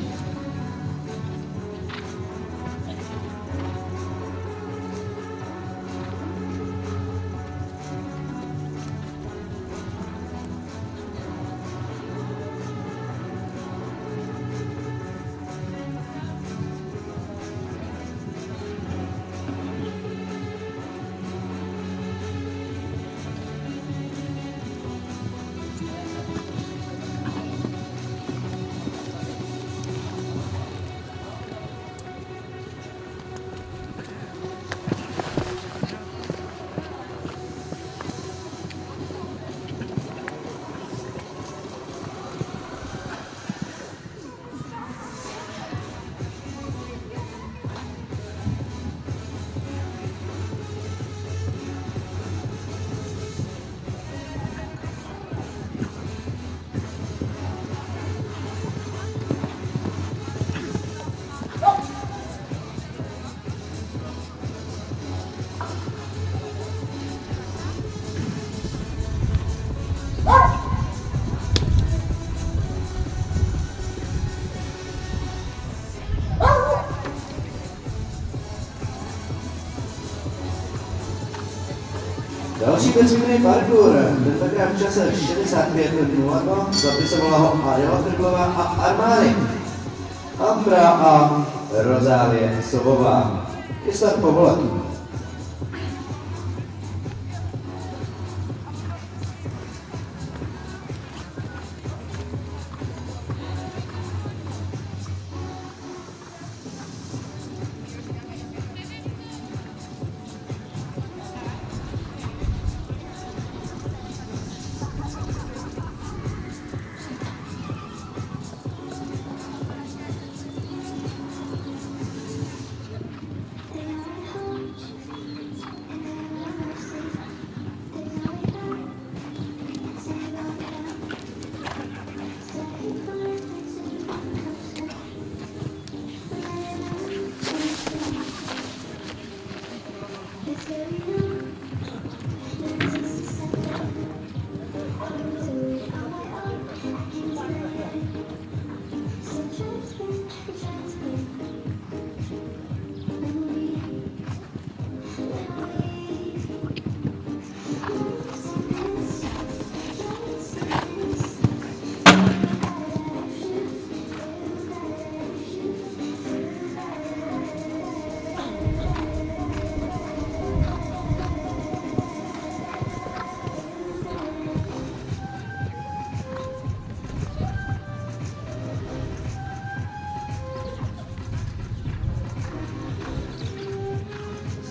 Další bezchybný parkour, tentokrát v čase 65,02, zapisovala ho Adela Kedlová a Armány. Ambra a Rozálie Sobová. Je start povolen.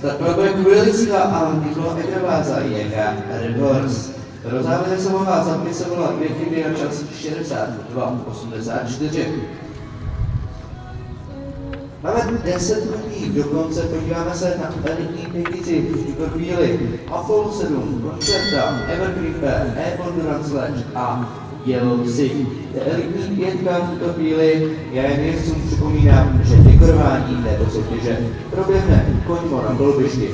Startovat bude Kubilická a Nikola Egrová za IK Red Horse. Do závěru se mohla zapisovat 2 chyby na čas 62:84. Máme 10 hodin do konce, podíváme se na elitní pětici v tuto chvíli. Apollo 7, Concerta, Evergreen Fair, Airborne Durance Sledge a Yellow Sea. Elitní pětka v tuto chvíli, já jen jezdcům připomínám, že dekorování této soutěže proběhne koňmo na kolbišti.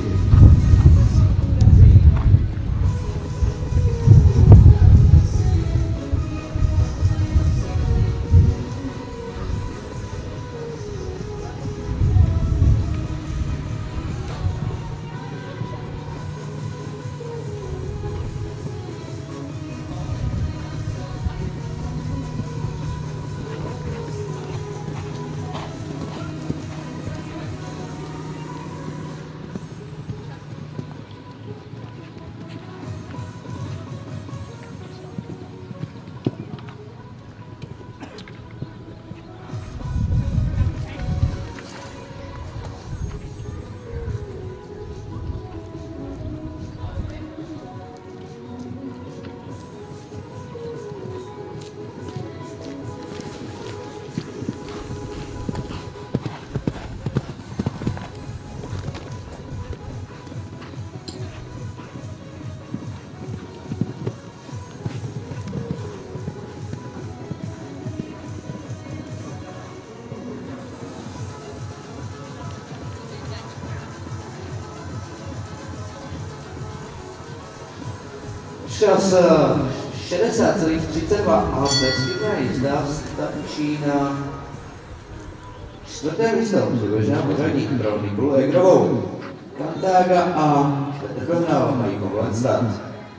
Čas 60,32 a bezchybná jízda stačí na 4. místo předběžného pořadí pro Nikolu Egrovou. Kantága a Petr Dohnal mají povolen start.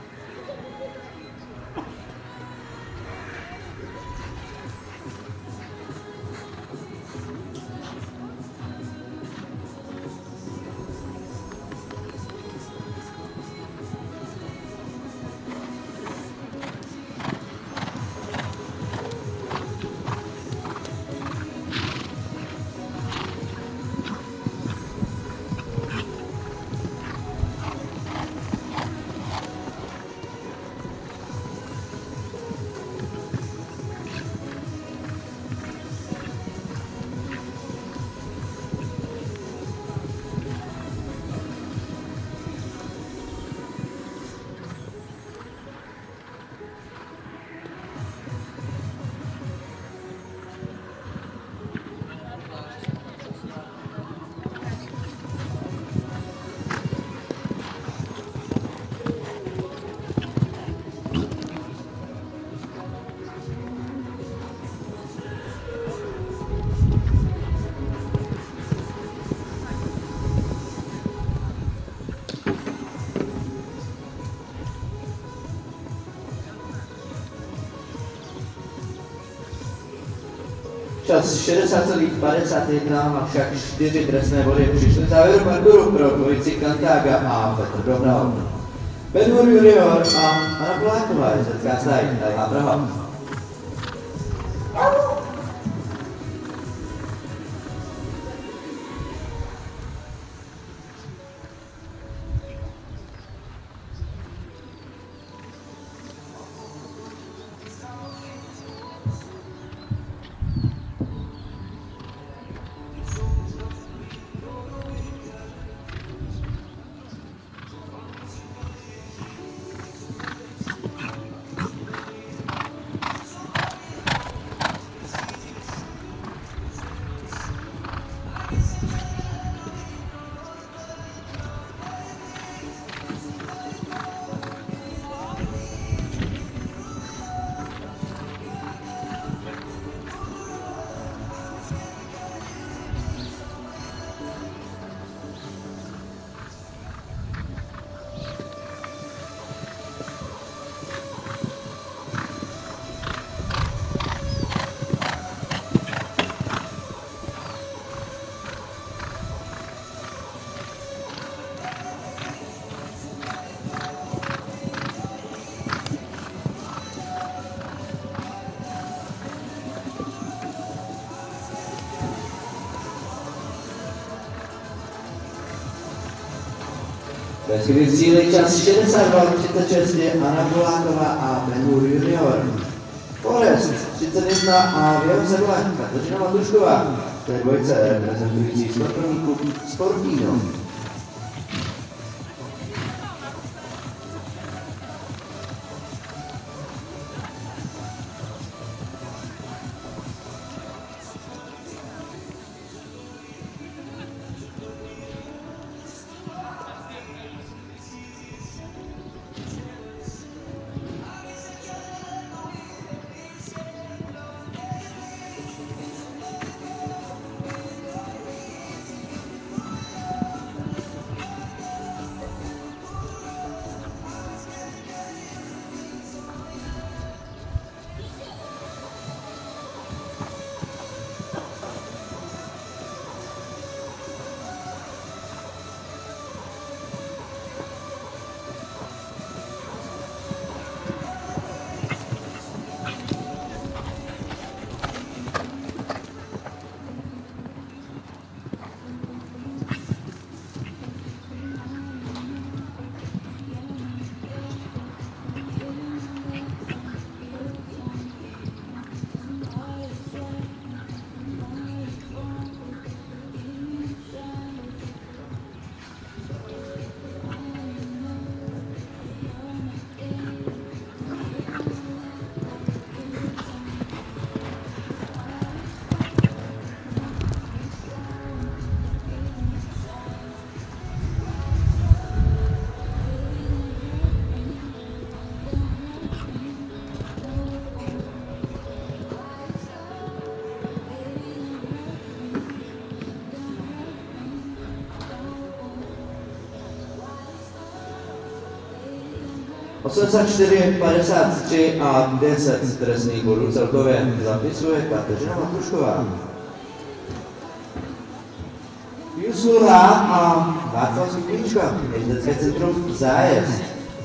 Čas 60,51, avšak 4 trestné body přišly závěru parkouru pro dvojici Kantága a Petr Dohnal. Benhur Junior a Anna Poláková, jezdecká stáj, Elná Praha. Ve chvíli cíli čas 62:36 je Anna Poláková a Benhur junior. Forest 31 a v jeho sedle Kateřina Matušková. To je dvojce reprezentující sportovní klub Sportino. (84, 53 a 10 trestných bodů celkově zapisuje Kateřina Matušková. Jusula a Václav Stupnička, Jezdecké centrum Zájezd.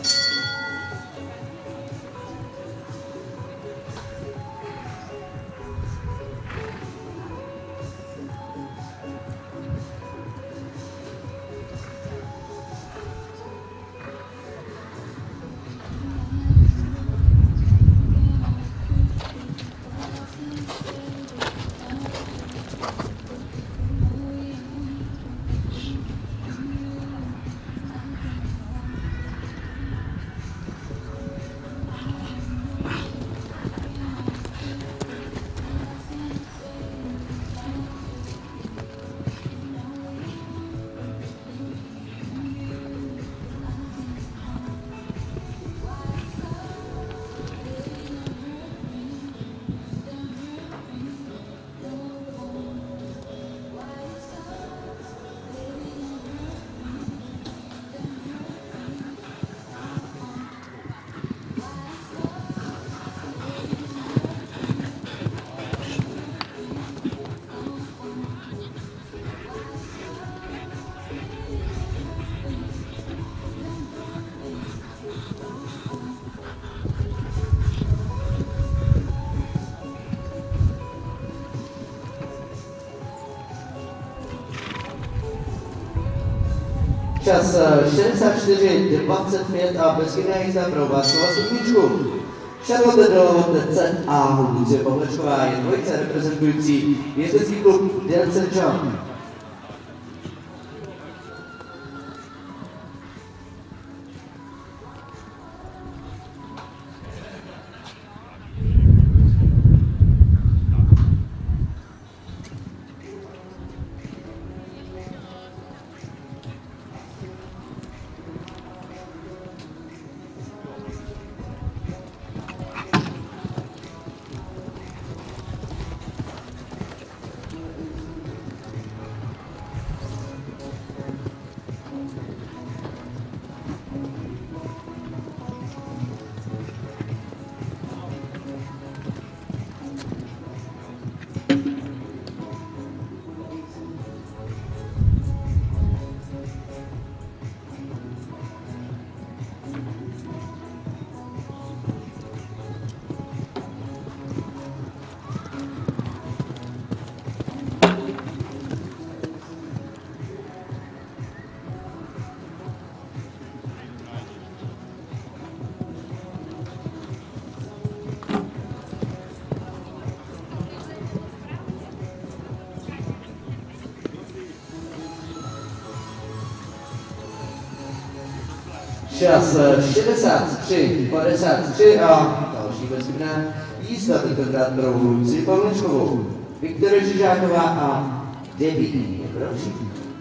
Čas 64:25 a bezchybná jízda pro Václava Stupničku. Charlotte Delovotece a Lucie Pavlečková je dvojice reprezentující jezdecký klub Delce Jump. Čas 63:53 a další bezchybná jízda tentokrát pro Luci Pavličkovou, Viktorie Žižáková a Debbie Brovčík.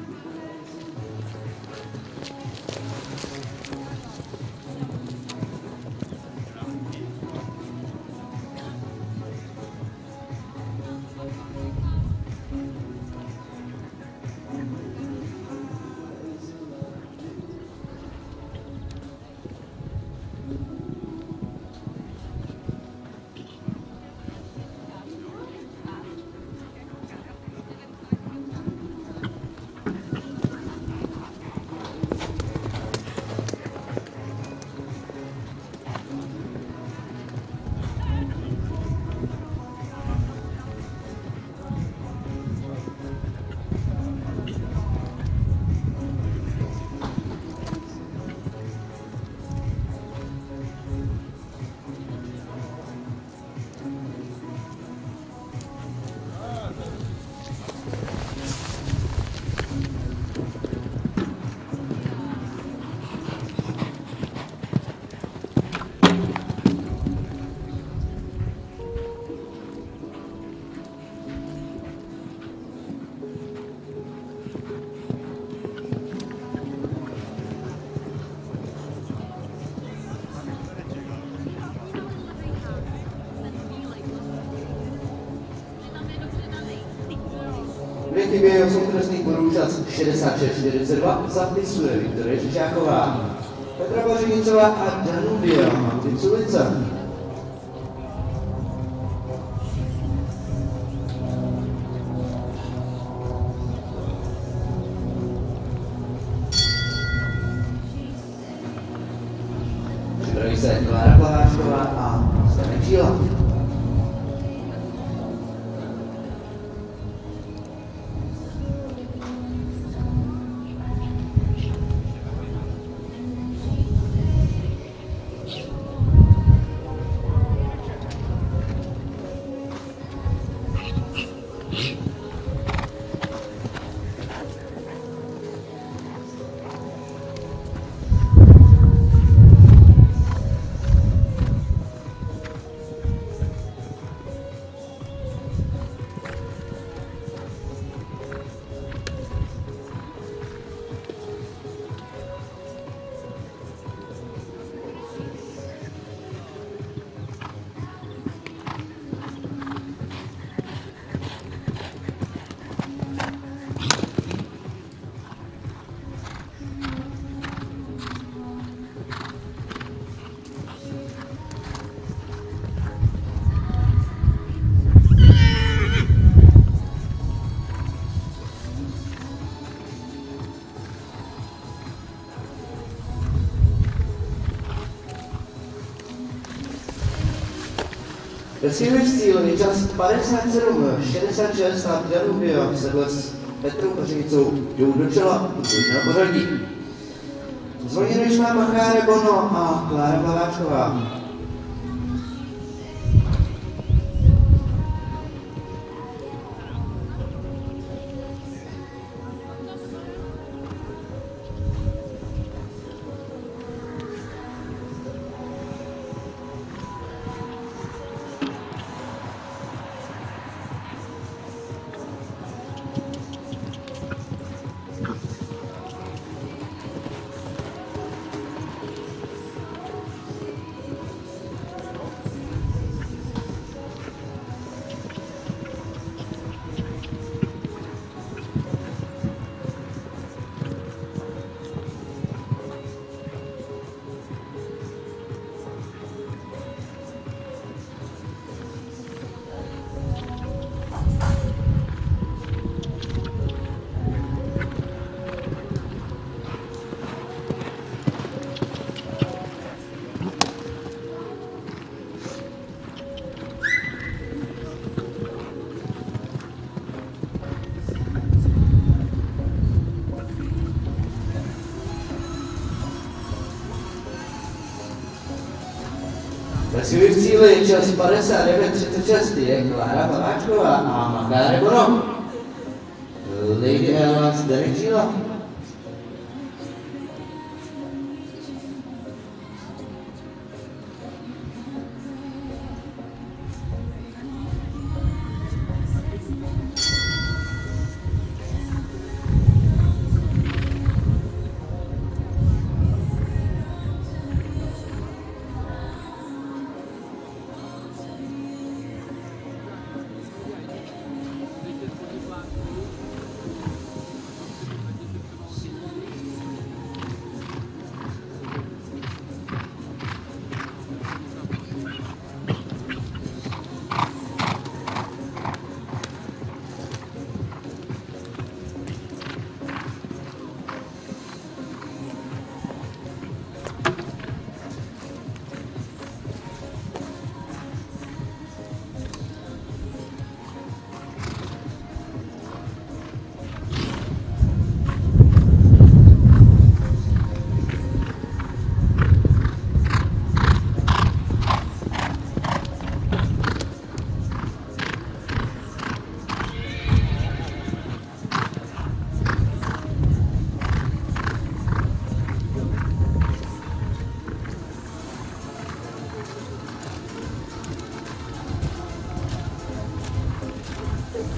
Chybějí 8 trestných bodů, čas 66:42, zapisuje Viktorie Žižáková, Petra Bařenicová a Danubia Martinculica. Připraví se Klára Plaváčková a Zdeněk Žíla. Vesmír cíl je čas 57:66 a Danubia se s Petrou Bařenicou jdou do čela na pořadí. Zvoní Rejšná Macháre Bono a Klára Plaváčková. Vesmír v cíli čas 59:36 je Klára Plaváčková a Macháre Bono. Lady Ella Zdeněk Žíla.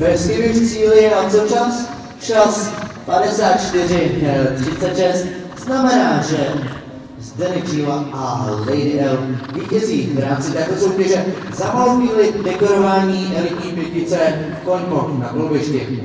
Fresky v cíli na co čas? Čas 54:36 znamená, že Zdeněk Žíla a Lady L vítězí v rámci této soutěže. Za malou chvíli dekorování elitní pětice Koňmo na kolbišti.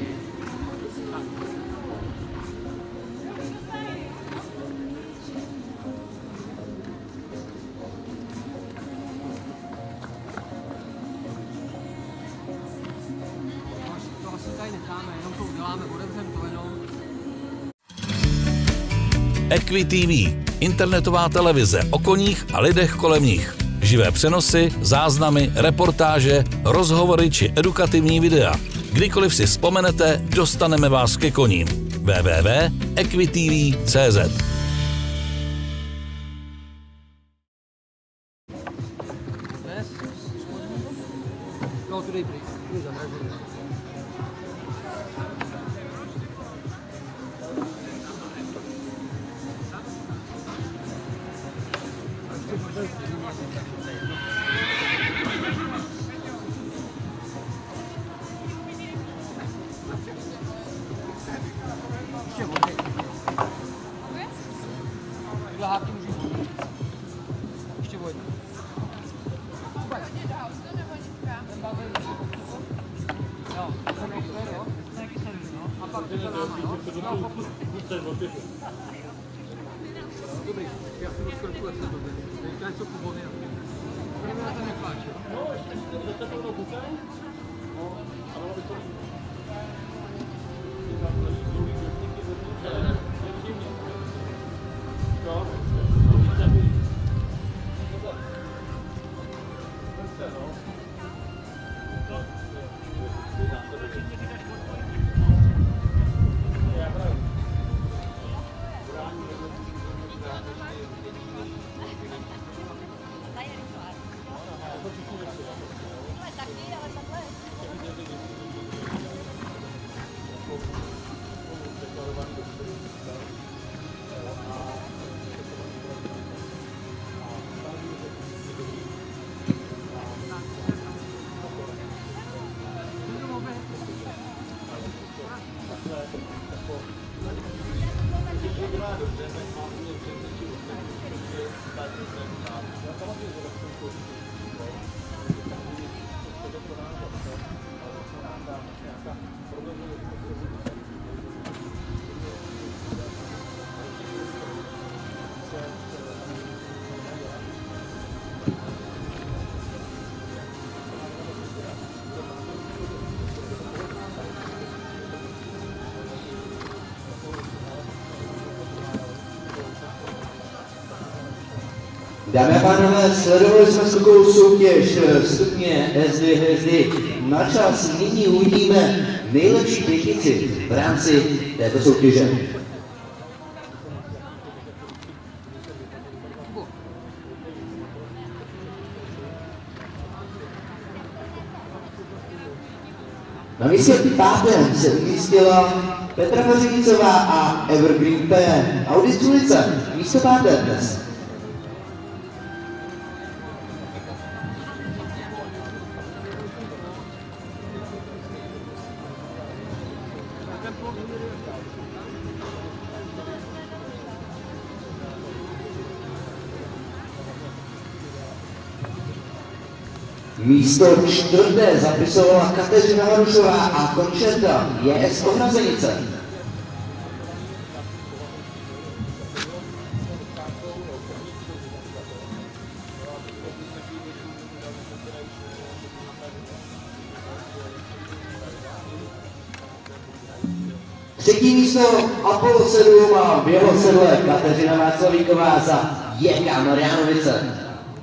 To asi tady necháme, jenom to uděláme, otevřeme to jenom. EquiTV, internetová televize o koních a lidech kolem nich. Živé přenosy, záznamy, reportáže, rozhovory či edukativní videa. Kdykoliv si vzpomenete, dostaneme vás ke koním. www.equitv.cz. No, tu dej pryč, tu zamražený. Ještě vody. Tyhle hávky můžu jít. Ještě vody. Jo, ten ekster, jo? Ten ekster, no. A pak to dáme, no. No, pokud... Dobrý, já si musím ruku, jak se to jde. Teďka něco původně. Budeme na ten nekláč, jo? No, ještě to to buka. No, ale aby to... Dámy a pánové, sledovali jsme skokovou soutěž stupně SD hvězdy. Na čas nyní uvidíme nejlepší pětici v rámci této soutěže. Na místě pátém se umístila Petra Mařinicová a Evergreen P. Audi Culice, místo páté dnes. Místo čtvrté zapisovala Kateřina Harušová a koncerta JS Ohrazenice. Třetí místo Apollo 7 a v jeho sedle Kateřina Václavíková za JK Marianovice.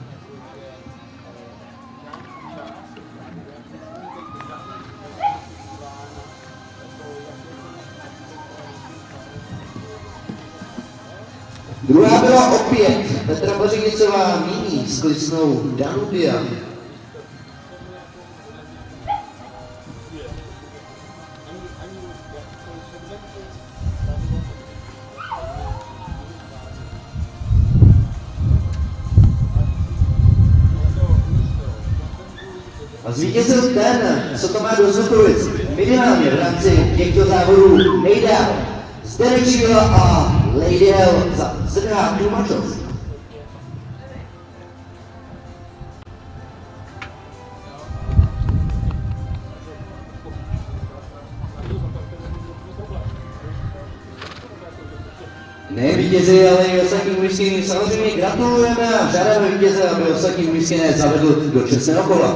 Druhá byla opět Petra Mařinicová míní s klisnou Danubia. A zvítězil ten, co to má do Zuchovic. minimálně v rámci těchto závodů nejdál. Zderečil a Lejdel za ZH Tlumačov. Ne vítězi, ale i ostatním umístěným samozřejmě gratulujeme a žádáme vítěze, aby ostatní umístěné zavedl do čestného kola.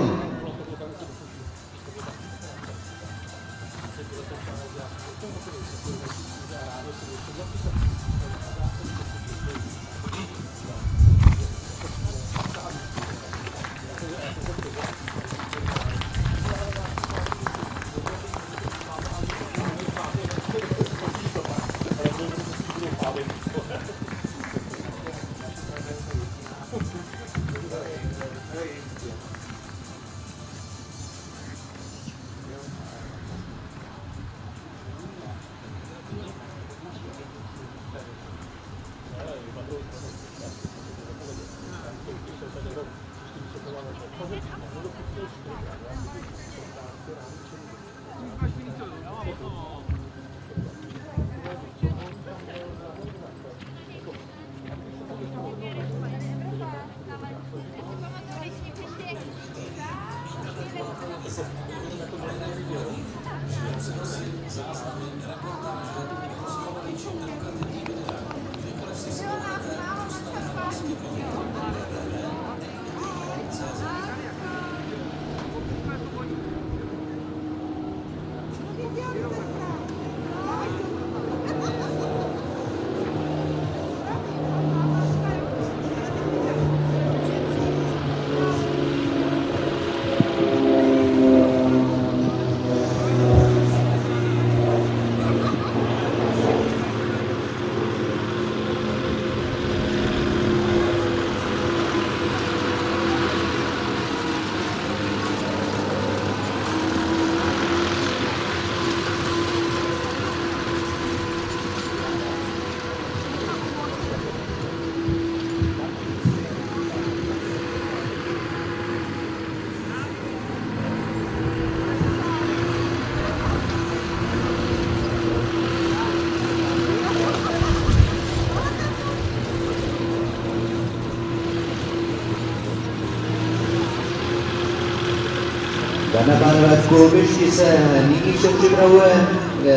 Dámy a pánové, v kolbišti se nyní vše připravuje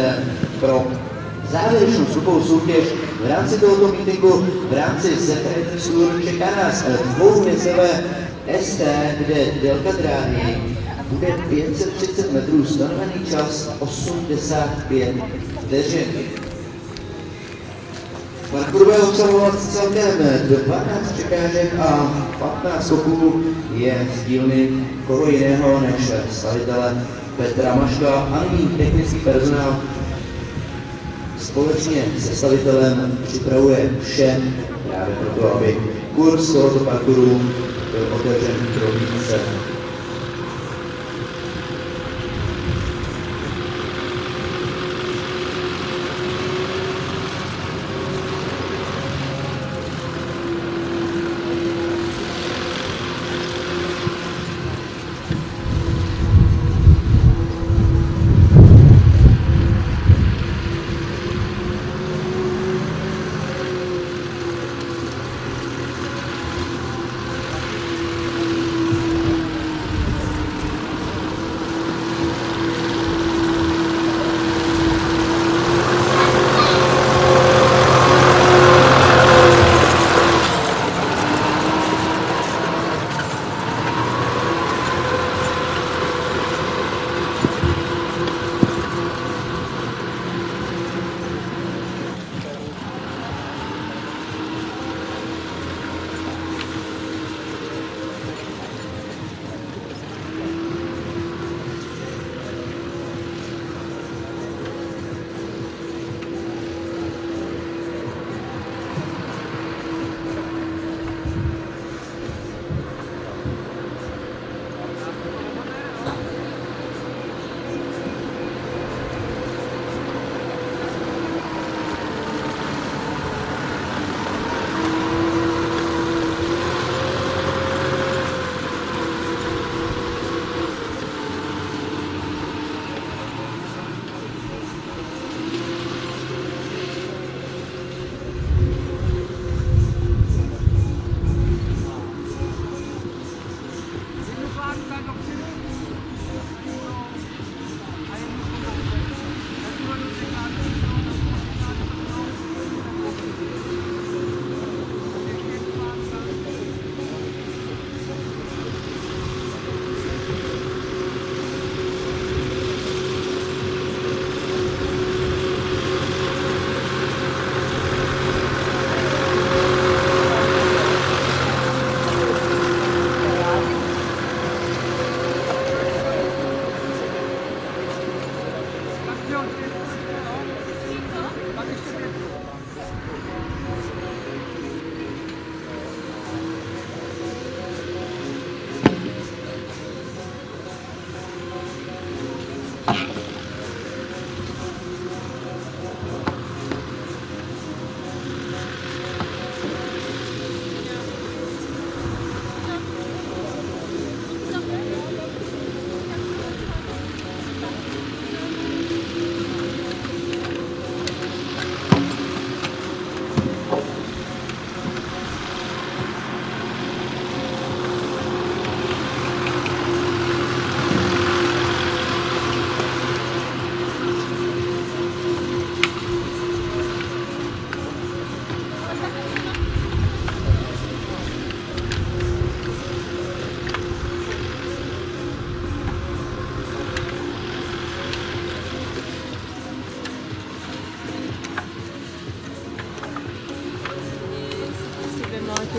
pro závěrečnou slupovou soutěž v rámci tohoto meetingu, v rámci Secret Tour. Čeká nás dvouhvězdové ST, kde délka dráhy bude 530 metrů, stanovený čas 85 vteřin. Parkour bude obsahovat celkem 12 překážek a 15 skoků. Je z dílny koho jiného než stavitele Petra Maška a nyní technický personál společně se stavitelem připravuje vše právě proto, aby kurz tohoto parkouru byl otevřen pro více.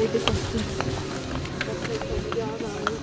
takový ty kosti. Tak se to udělá zároveň.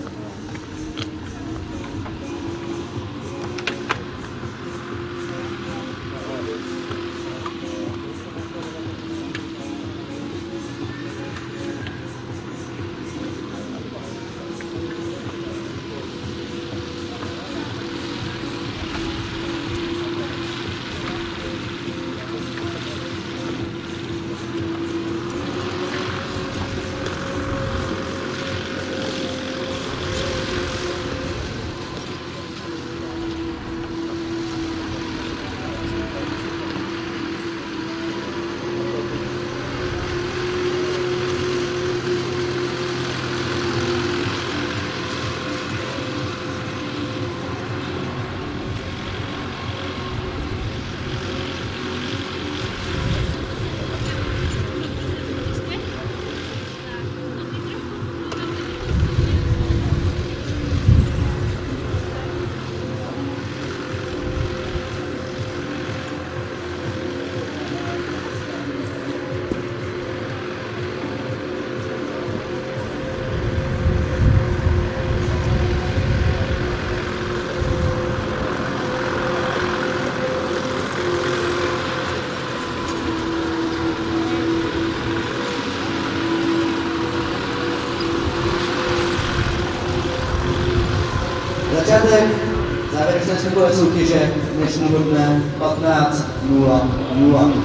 Začátek závěrečné skokové soutěže dnešního dne 15:00.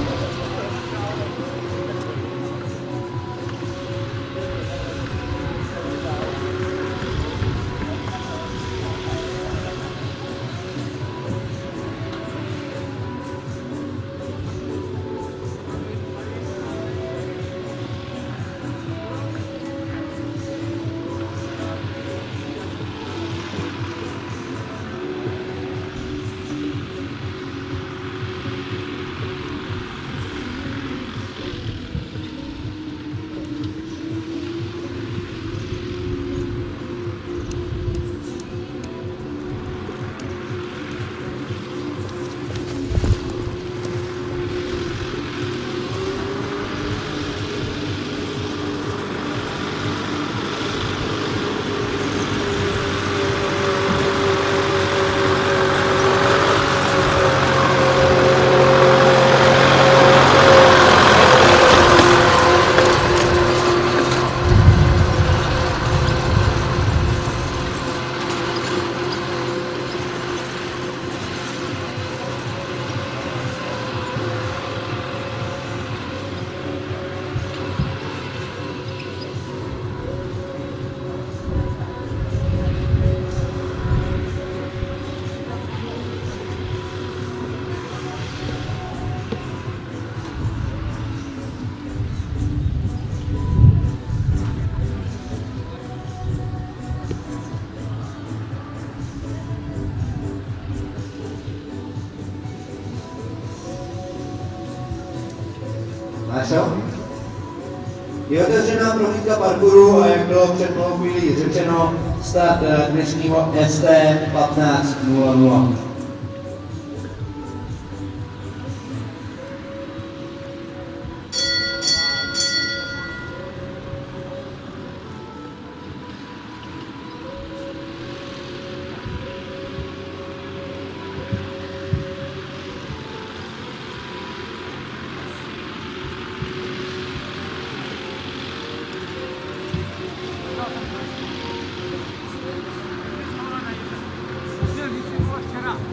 Mášo? Je otevřená prohlídka parkouru a jak bylo před malou chvílí řečeno, start dnešního ST 15:00. Chtěl říct, že bylo včera.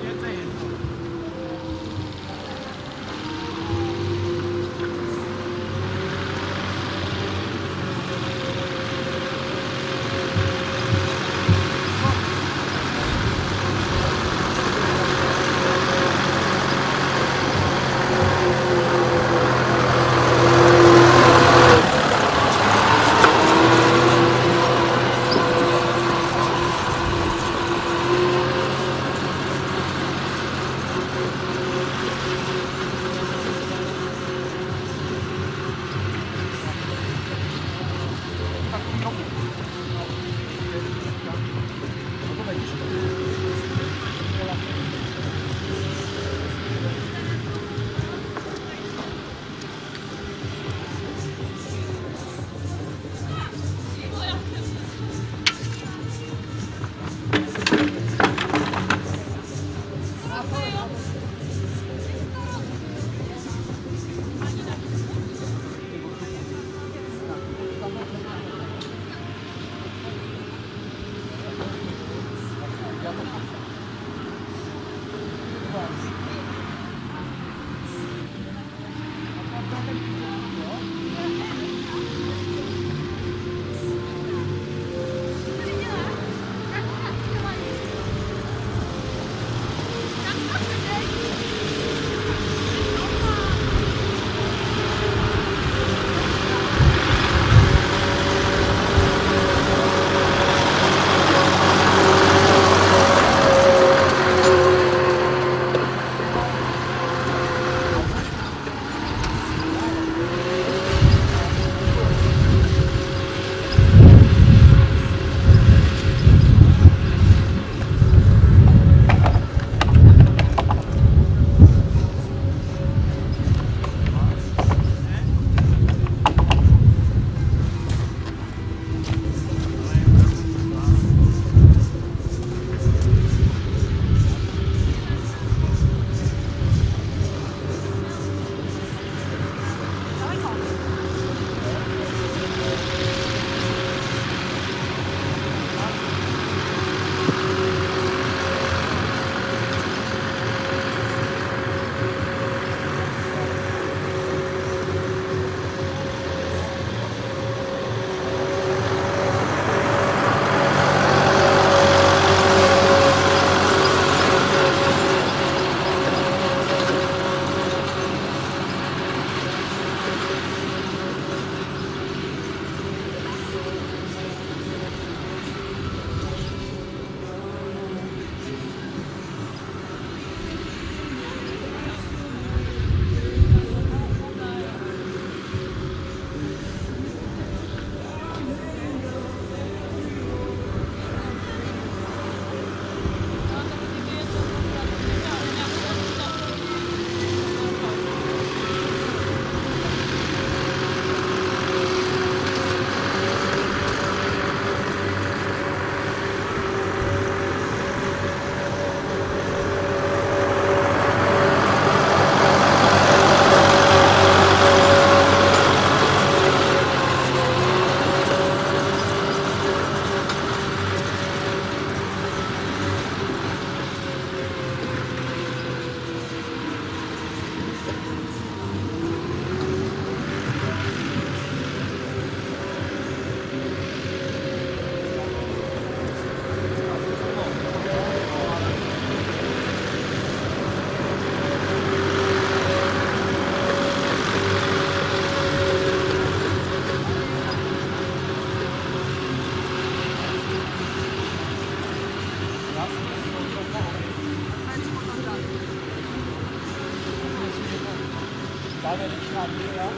závěrečná díla.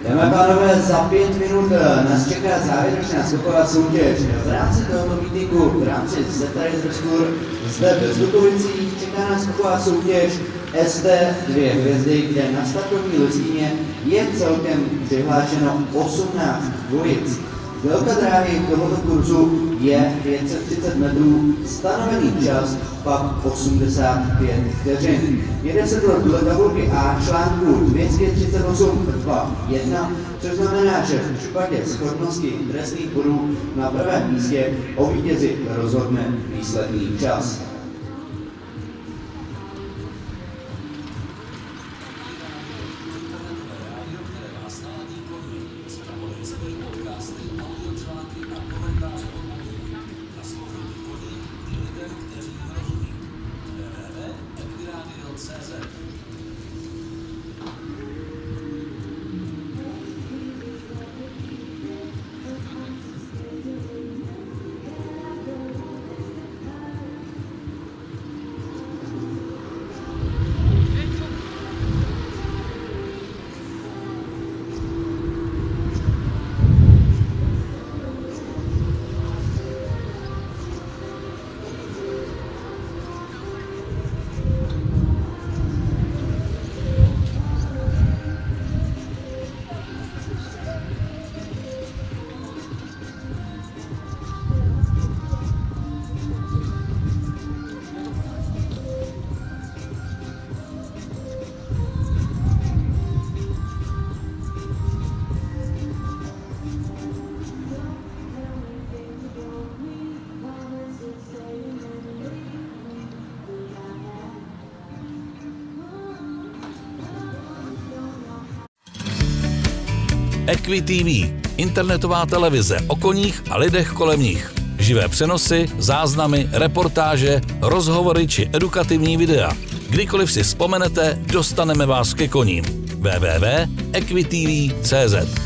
Dámy a pánové, za 5 minut nás čeká závěrečná skoková soutěž. V rámci tohoto mítinku, v rámci Zetaris Tour, zde v Zdukovicích čeká nás skoková soutěž SD 2 hvězdy, kde na startovní listině je celkem přihlášeno 18 dvojic. Délka dráhy tohoto kurzu je 530 metrů, stanovený čas pak 85 vteřin. Jede se do tabulky A článku 238.2.1, což znamená, že v případě shodnosti trestných bodů na prvém místě o vítězi rozhodne výsledný čas. EquiTV, internetová televize o koních a lidech kolem nich. Živé přenosy, záznamy, reportáže, rozhovory či edukativní videa. Kdykoliv si vzpomenete, dostaneme vás ke koním. www.equitv.cz.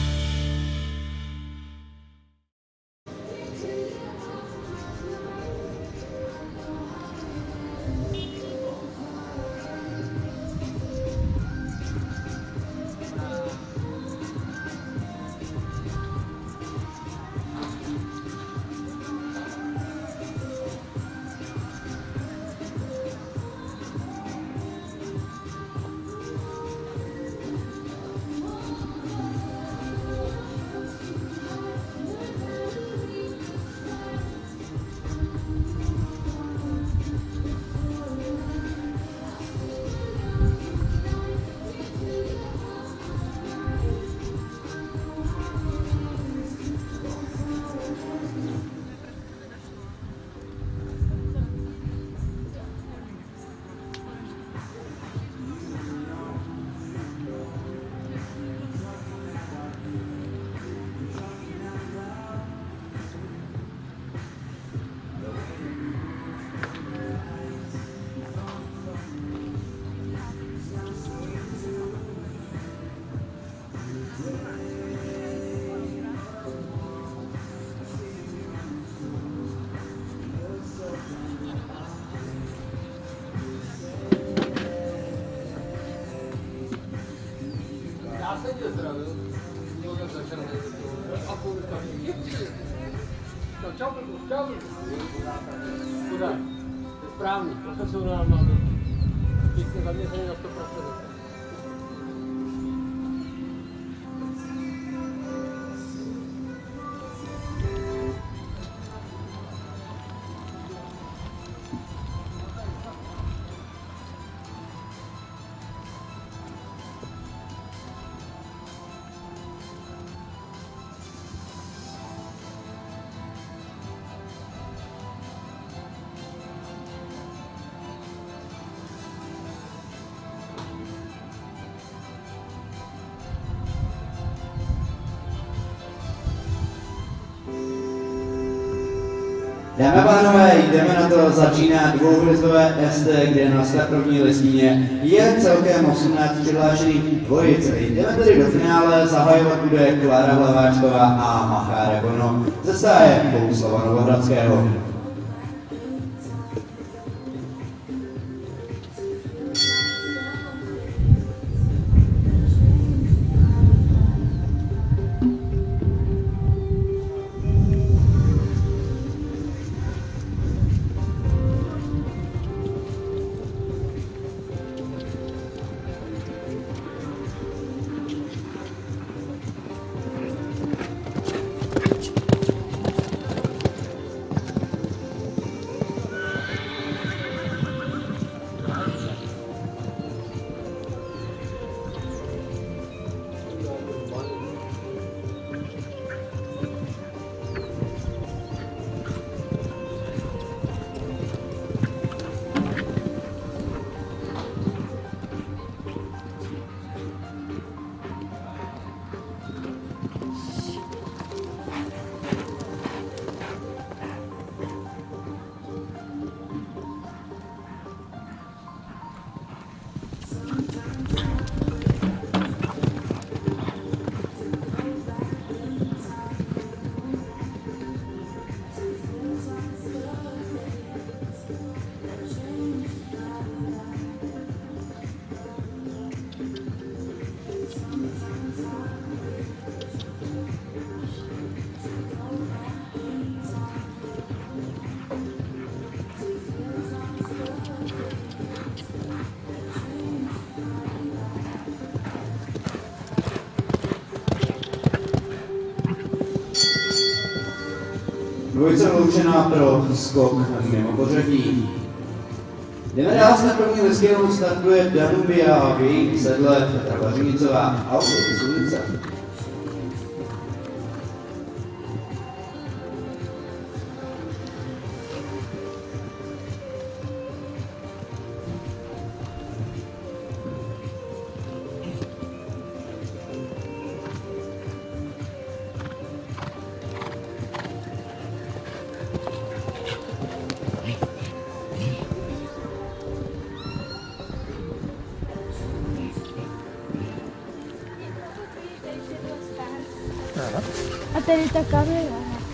Správný, profesionální, pěkně zaměřený na 100%. Dámy a pánové, jdeme na to, začíná dvouhvězdové SD, kde na startovní listině je celkem 18 přihlášených dvojic. Jdeme tedy do finále, zahajovat bude Klára Hlaváčková a Machára Kono ze stáje Bohuslava Novohradského. Dvojice vyloučená pro skok mimo pořadí. Jdeme dál s první listěnou, startuje Danubia a v jejím sedle Petra Vařinicová. Auto z ulice. A tady ta kamera.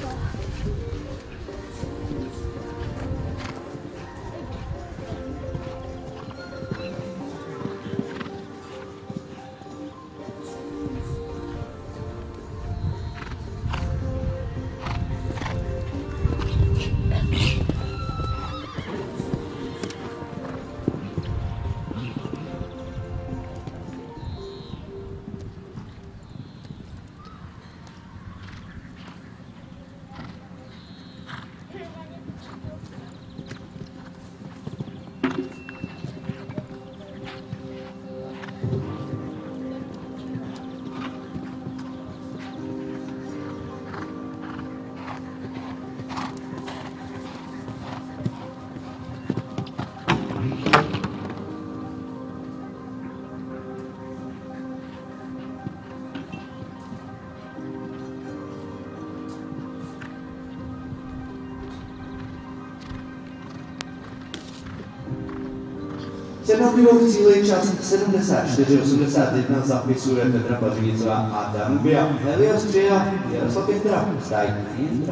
Černobílou v cíli čas 74:81 zapisuje Petra Vařinicová a Danubia. Helios Tria, Jaroslav Jindra, Stajk Jindra.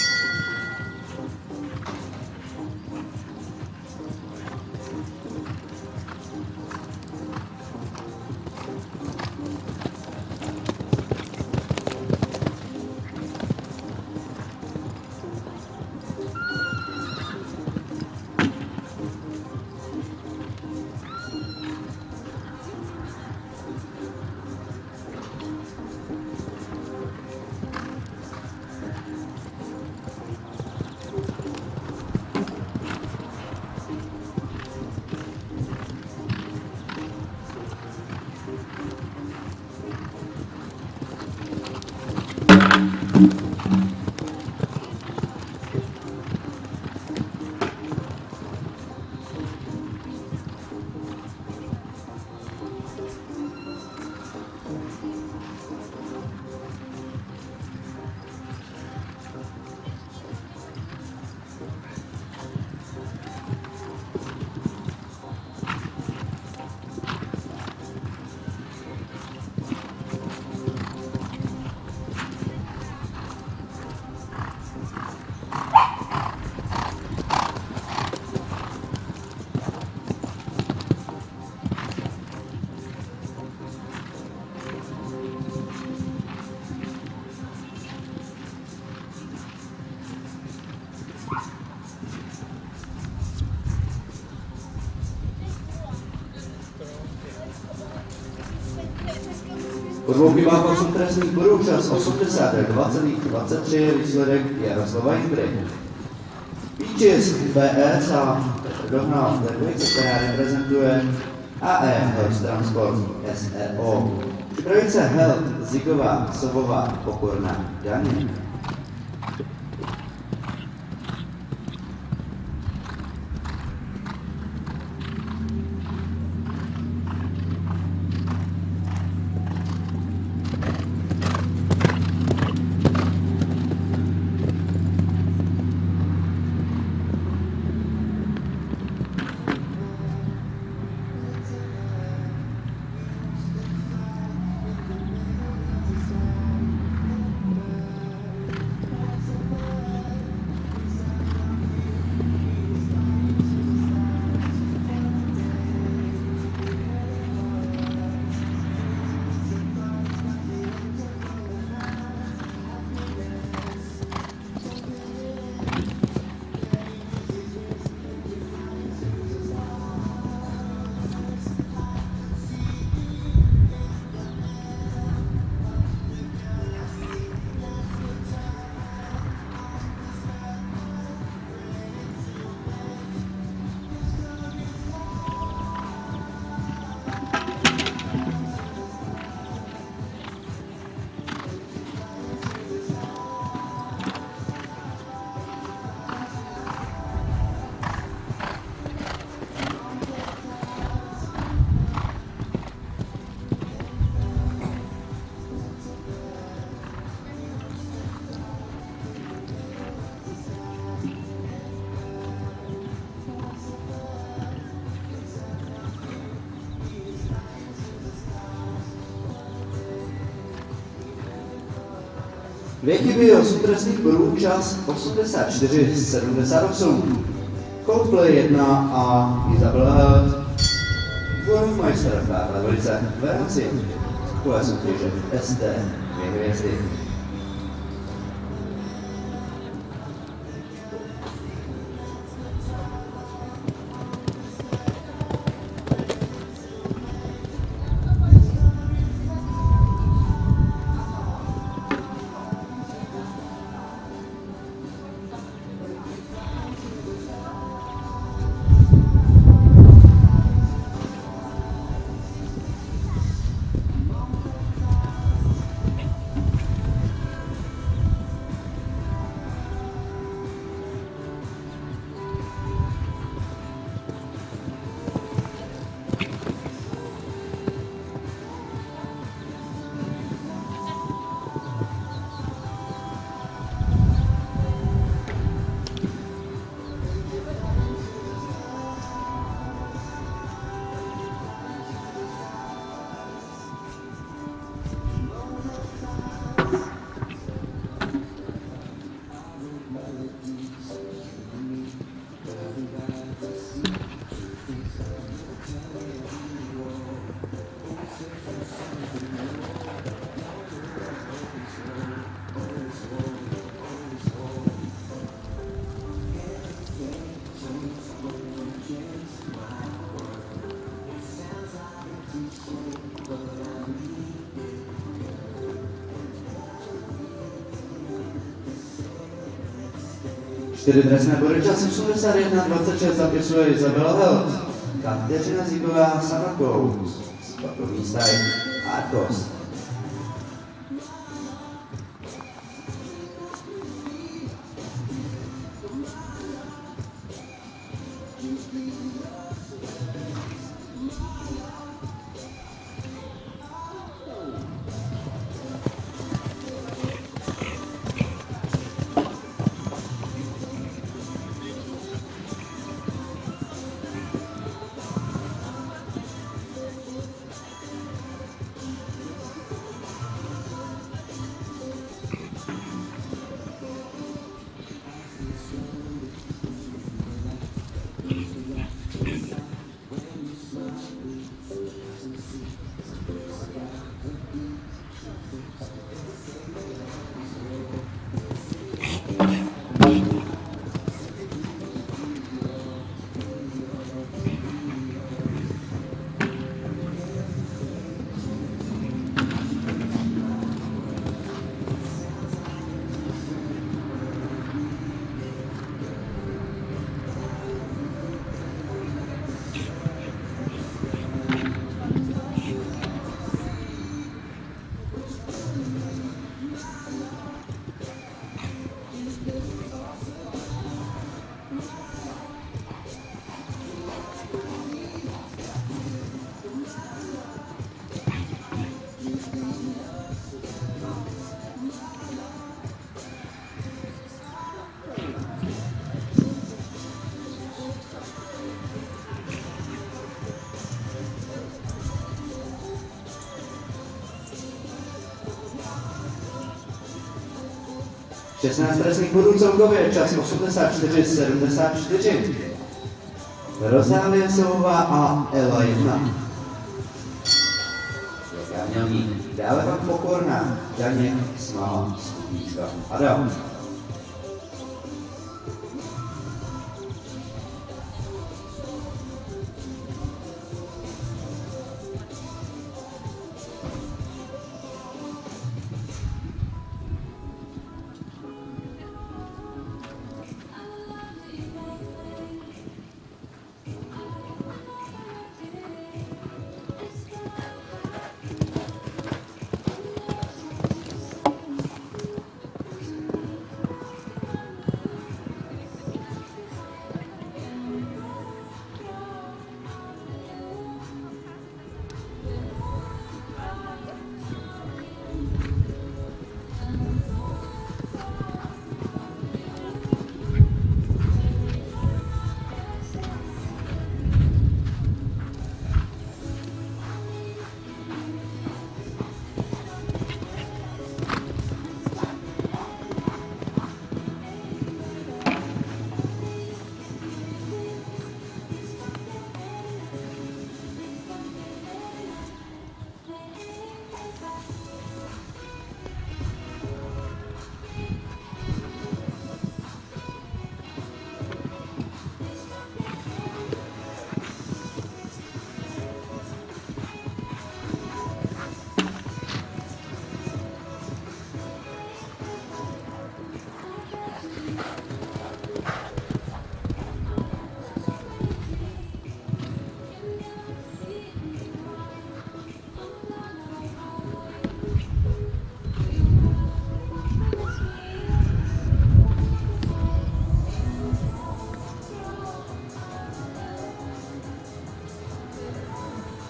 Po dvou chybách 8 trestných bodů čas 80:20:23 výsledek Jaroslava Jindry. Vítěz BS a dohnal ve dvojici, která reprezentuje AE Health Transport SRO. Připravice Health Zigová, Sobová, Pokorná, Daně. 2 chyby, 8 trestných bodů, čas 84-78. Coldplay 1 a Isabella Held. Burmeister v téhle velice v rámci kole soutěže ST 2 hvězdy. Čtyři trestné body, čas 81-26 zapisuje Isabella Held. Kateřina Zíková Samakou. Sportovní staj Arcos. Šestnáct trestných bodů celkově, čas 84-74. Rozálie Souvá a Ela 1. Janělník, dále pak Pokorná, Janěk, Smála, Skupíčka, Adam.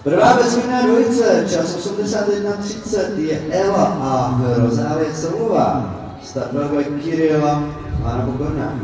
Prvá bezvěrná dvojice, čas 81:30 je Ela a Rozálie Soulová. Start velké Kirila a Anna Pokorná.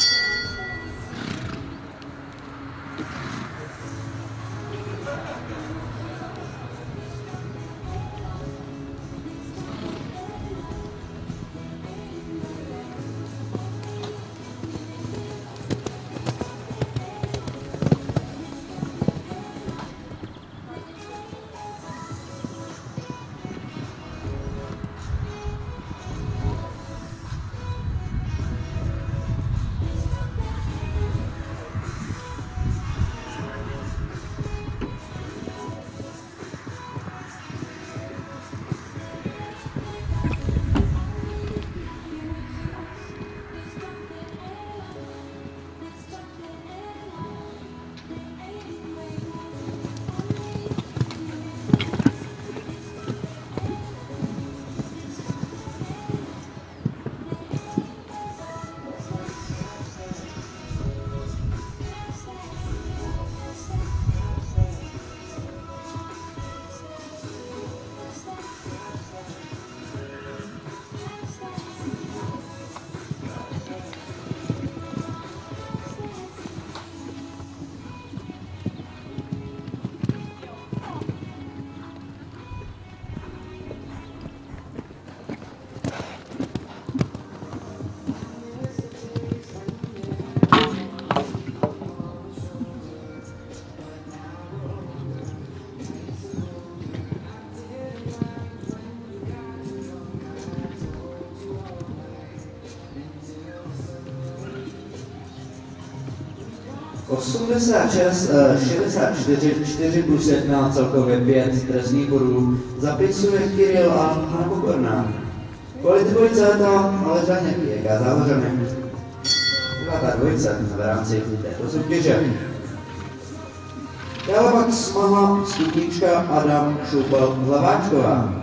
(86, 64, 4 plus 1, celkově 5 trestních bodů zapisuje Kiril a Anna Pokorná. Kvality dvojice to ale řadně jaká záhořený. Devátá dvojice v rámci této soutěže. Dále pak smaha stupnička Adam Šoupal-Hlaváčková.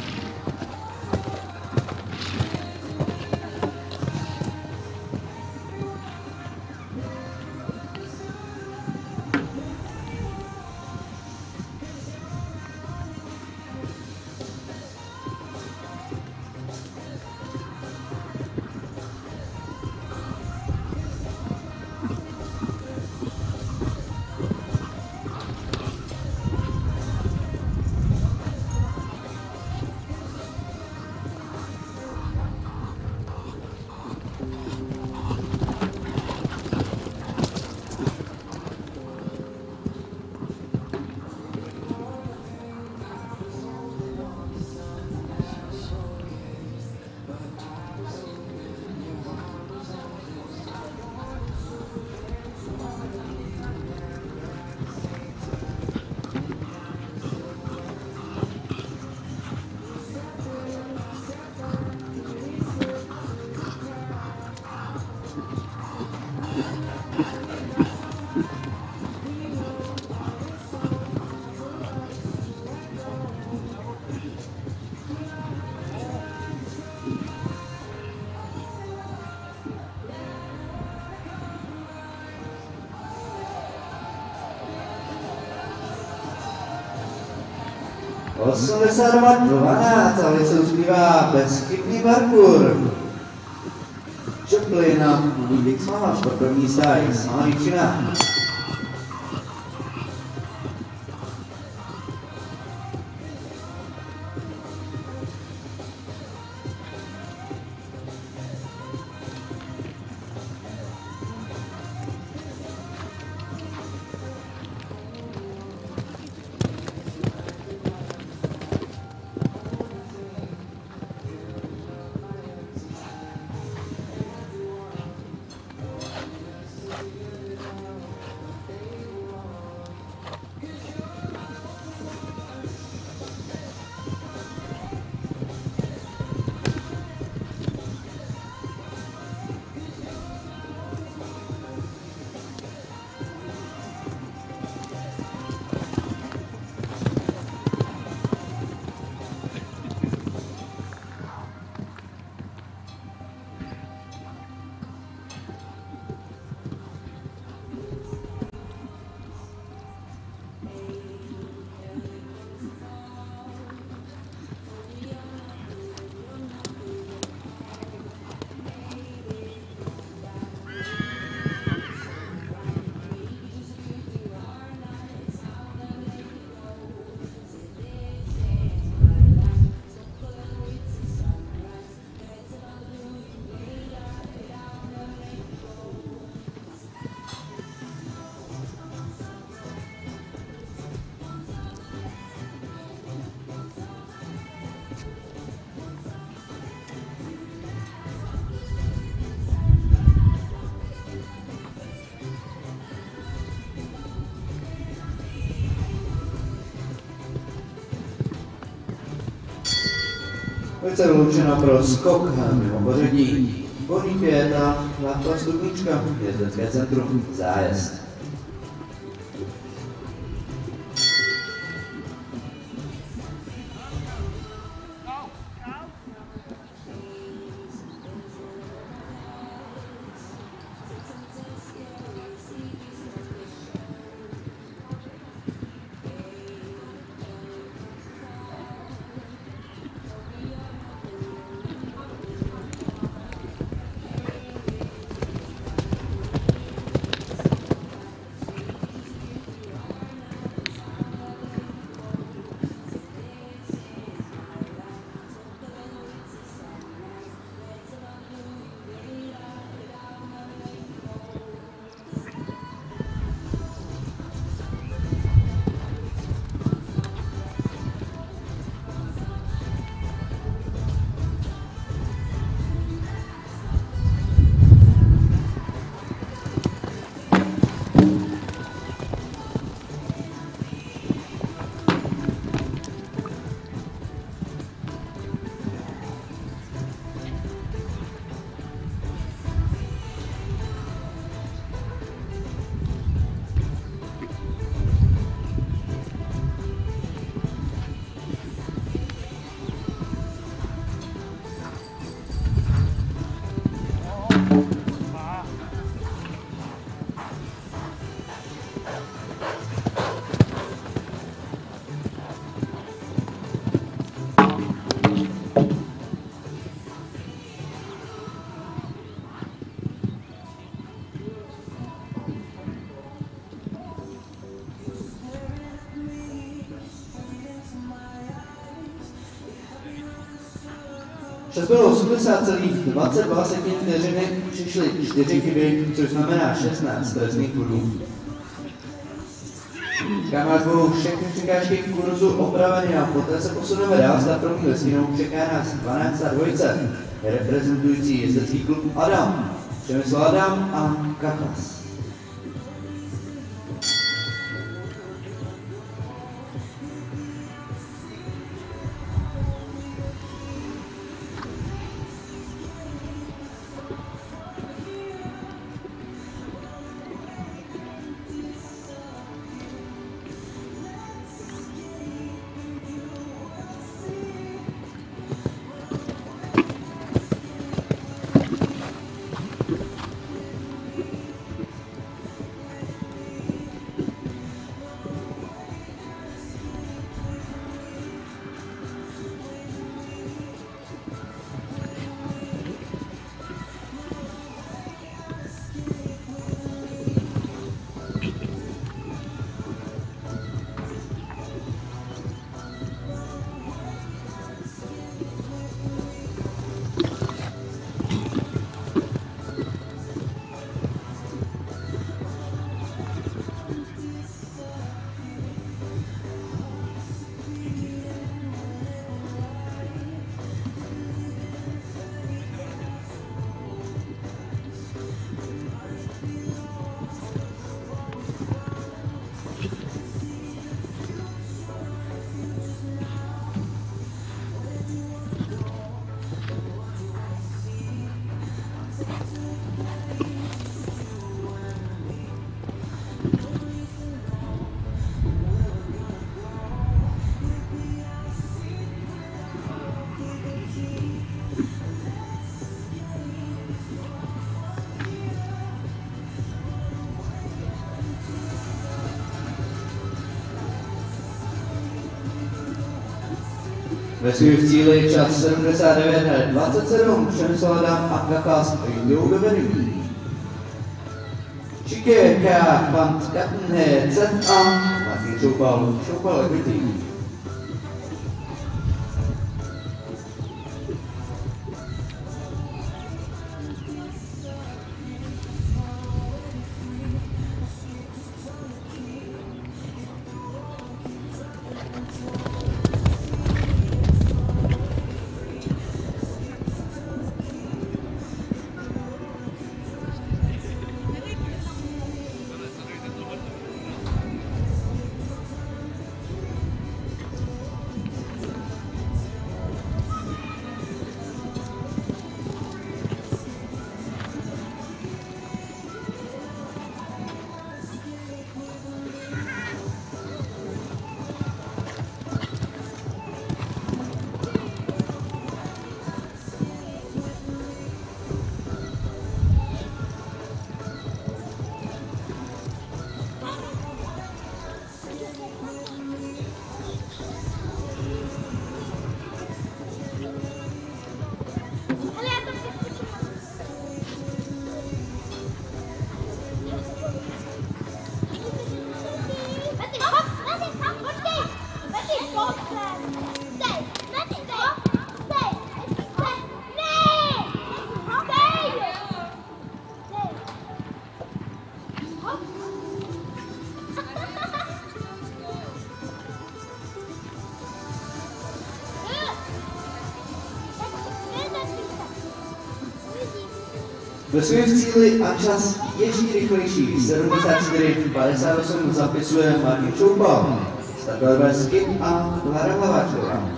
(82, 12, ale se uspívá bezchybný parkour. Čepli na Ludvík Smala, sportovní stáj, Smala Výčina. Dvojice vyloučena pro skok mimo pořadí. Volný 5 a Václav Stupnička, jezdecké centrum, zájezd. Čas bylo 80,22 vteřiny, přišly 4 chyby, což znamená 16 trestných bodů. Čekáme, až budou všechny překážky k kurzu opraveny a poté se posuneme dál. Startovní listinou čeká nás 12. dvojice, reprezentující jezdecký klub Adam, Přemysl Adam a Kachas. Ve svých cíli čas 79,27, Přemysl Adam a Kachas jdou do vedení. Čikeka, Pant Katnhe, Z a Martin Šoupal Equity. Klesuji v cíli a čas ještě rychlejší. 74:58 zapisuje Martin Čoupal, startové Skip a Klára Hlaváčková.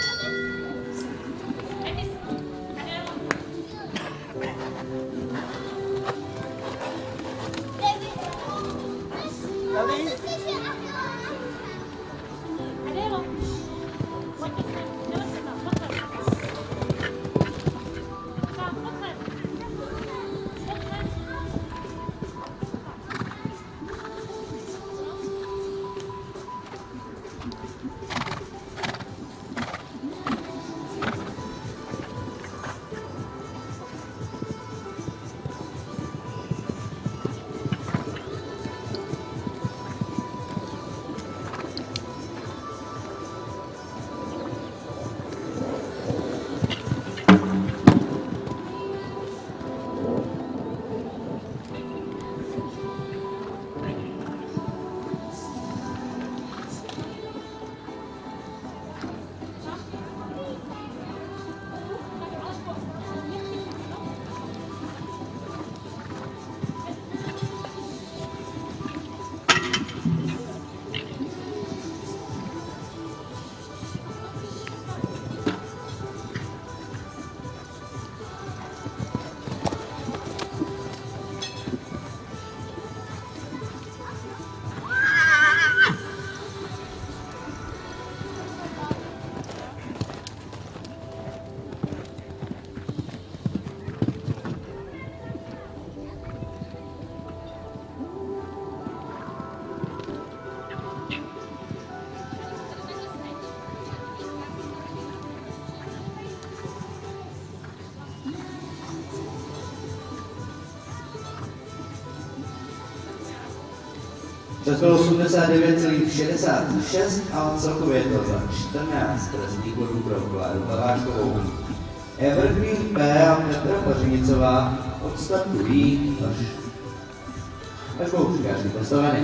Čas byl 89,66 a celkově je to za 14 trestných bodů pro Kláru Hlaváčkovou. Evergreen P a Petra Pařenicová odstartují až budou překážky postaveny.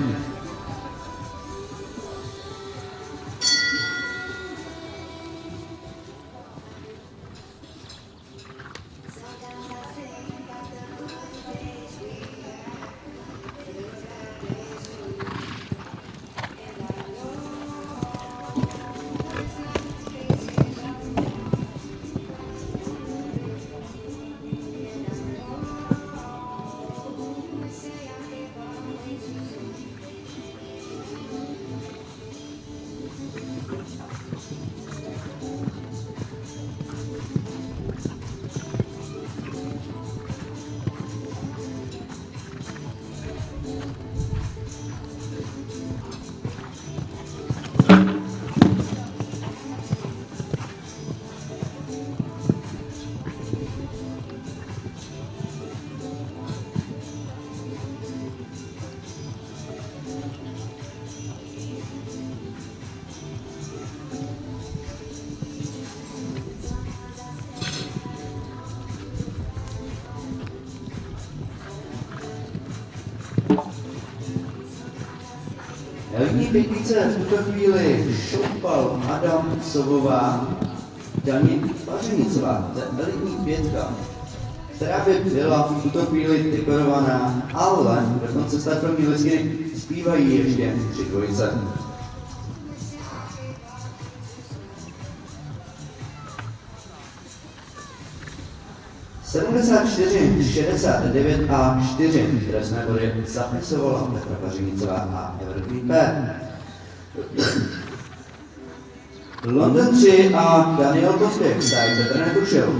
Elitní pětnice v tuto chvíli Šoupal, Adam, Sovová, Daně Pařenicová, elitní pětka, která by byla v tuto chvíli typovaná, ale dokonce startovní listiny zpívají ještě 3 dvojice. (74, 69 a 4 trestné body zapisovala Petra Pařenicová a Evergreen P. London 3 a Daniel Pospěch, stále Petr netušil.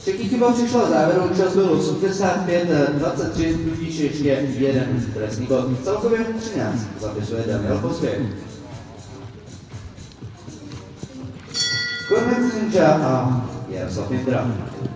Třetí chyba přišla v závěru, čas byl 85-23, tudíž ještě jeden trestný bod. Celkově 13 zapisuje Daniel Pospěch. Konec Ninja a Jaroslav Nitra.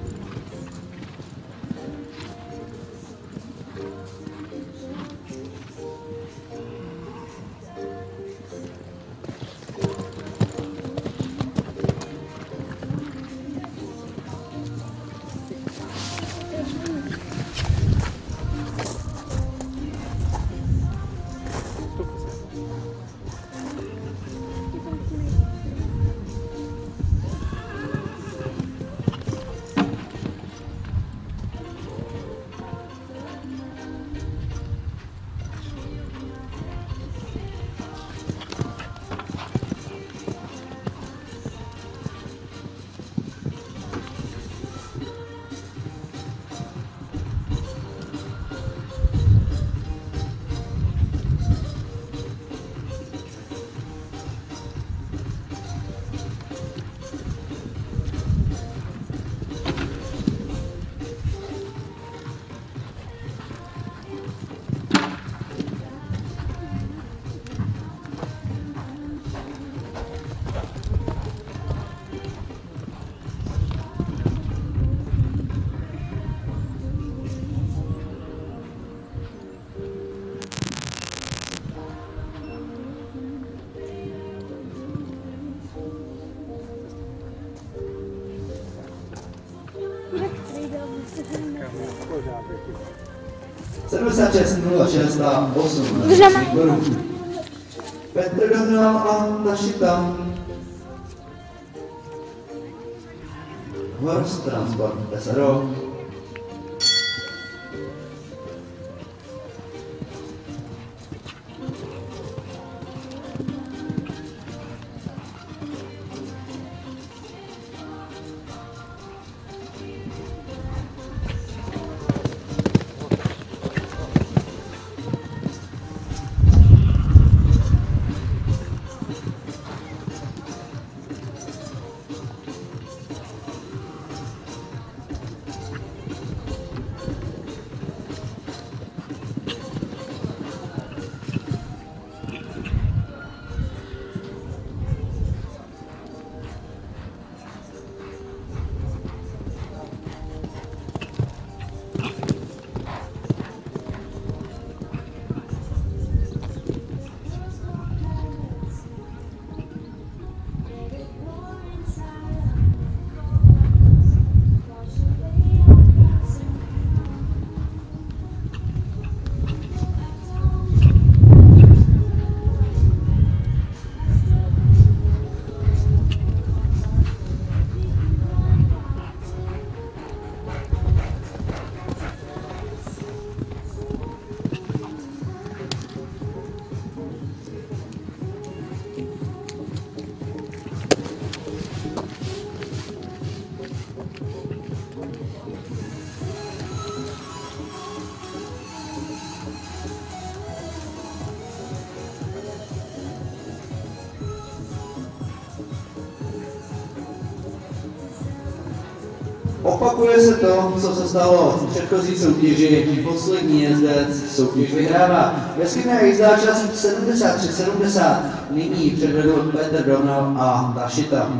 Pořád 76 a 8 výborů. Petr Donal a Tašita. Horst Transport SRO. Opakuje se to, co se stalo v předchozí soutěži. Poslední jezdec soutěž vyhrává. Ve skytné jízdá čas 73-70. Nyní předvedl Petr Donal a Tašita.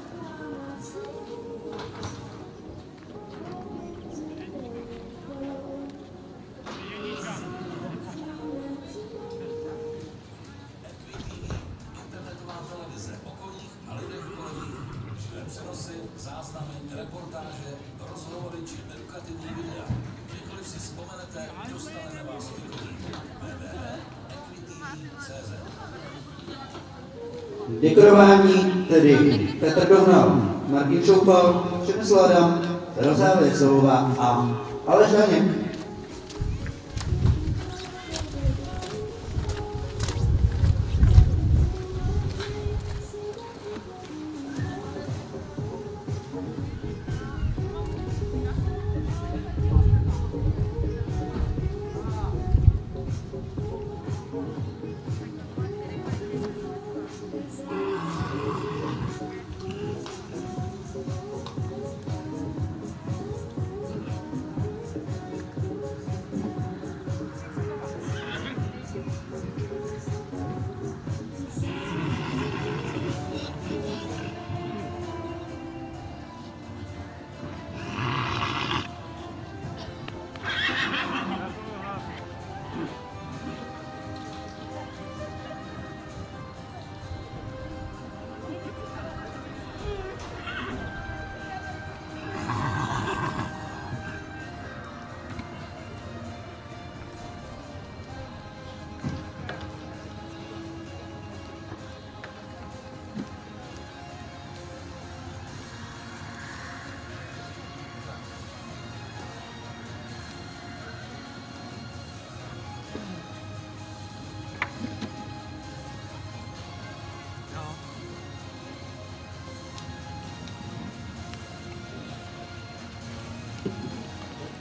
Záznamy, reportáže, rozhovory či edukativní videa. Kdykoliv si vzpomenete, dostaneme vás k www.equity.cz. Dekorování tedy Petr Dohnal, Martin Šoupal, Přemysl Adam, Rozáva Jeselová a Aleš Daněk.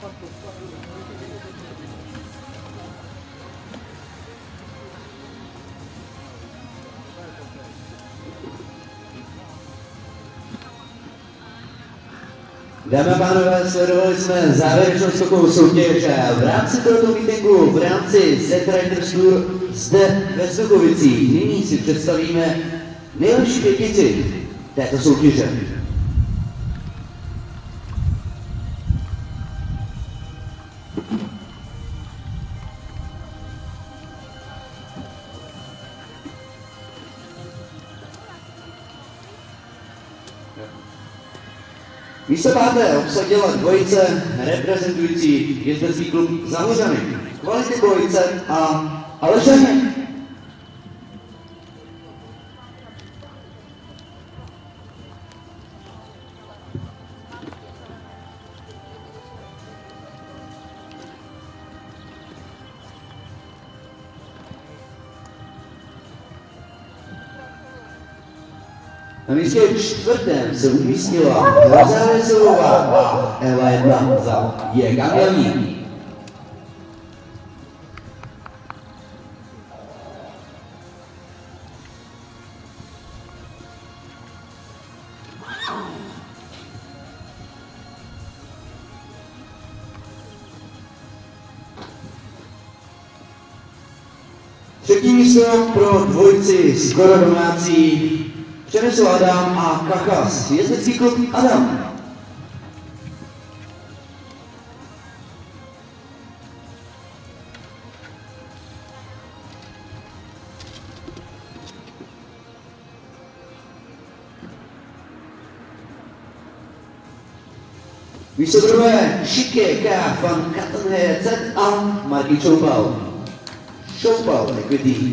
Dámy a pánové, sledovali jsme závěrečnou skokovou soutěž a v rámci tohoto meetingu, v rámci Z-Riders Tour zde ve Zdukovicích, nyní si představíme nejlepší pětici této soutěže. Místo páté obsadila dvojice reprezentující jezdecký klub Zahořany, Kvality Dvojice a Alešany. Na místě čtvrtém se umístila Rozálie Solová a Eva 1 za J. Kamělník. Třetí místo pro dvojici skoro domácí Přemysl Adam a Kachas, jezdecký klub Adam. Místo druhé Šiké K. van Kattenheer Z a Marky Šoupal. Šoupal Equity.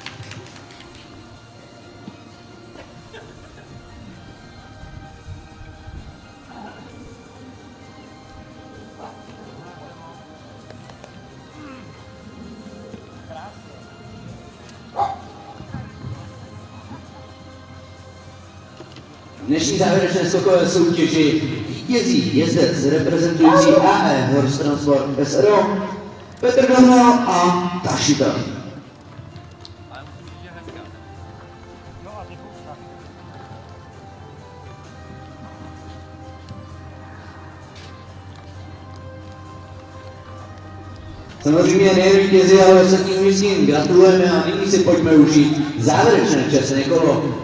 Dnešní závěrečné skokové soutěži vítězí jezdec reprezentující AE Horse Transport SRO Petr Domnal a Tašita. Samozřejmě nejen vítězi, ale ostatním místním gratulujeme a nyní si pojďme užít závěrečné časné kolo.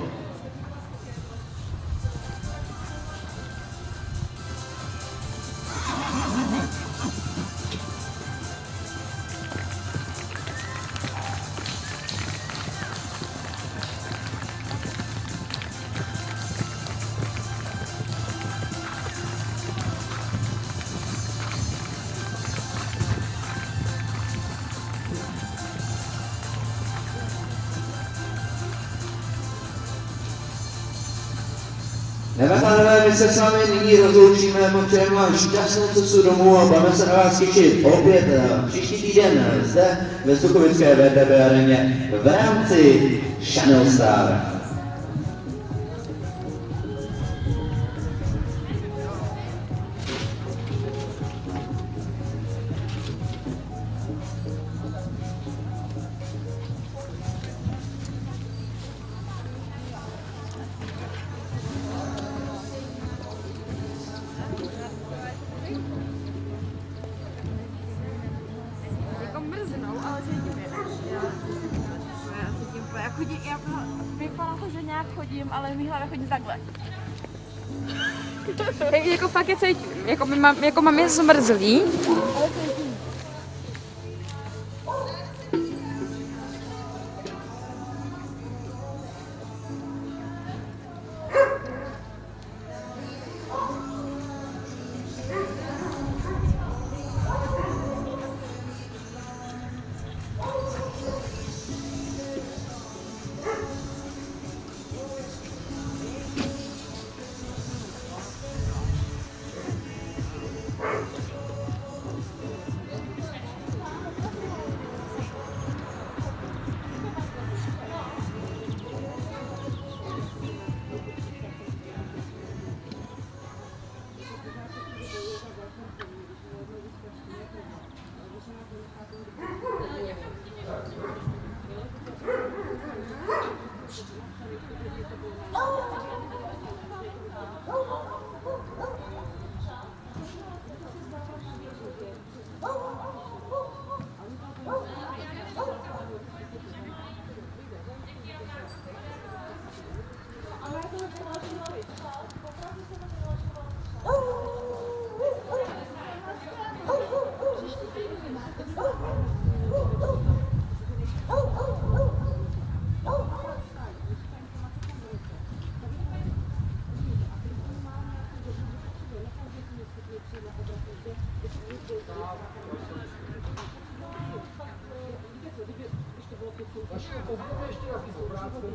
Dámy a pánové, my se s vámi nyní rozloučíme, popřejeme vám šťastnou cestu domů a budeme se na vás těšit opět příští týden zde ve Zdukovické VTB areně v rámci Channel Star. Vypadá to, že nějak chodím, ale v mý hlavě chodím takhle. Jako fakt je cítím, jako mám je zmrzlý. Ale cítím.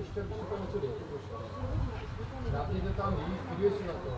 ještě říkám něco dejte, prosím. Dávněte tam víc, podívej si na to.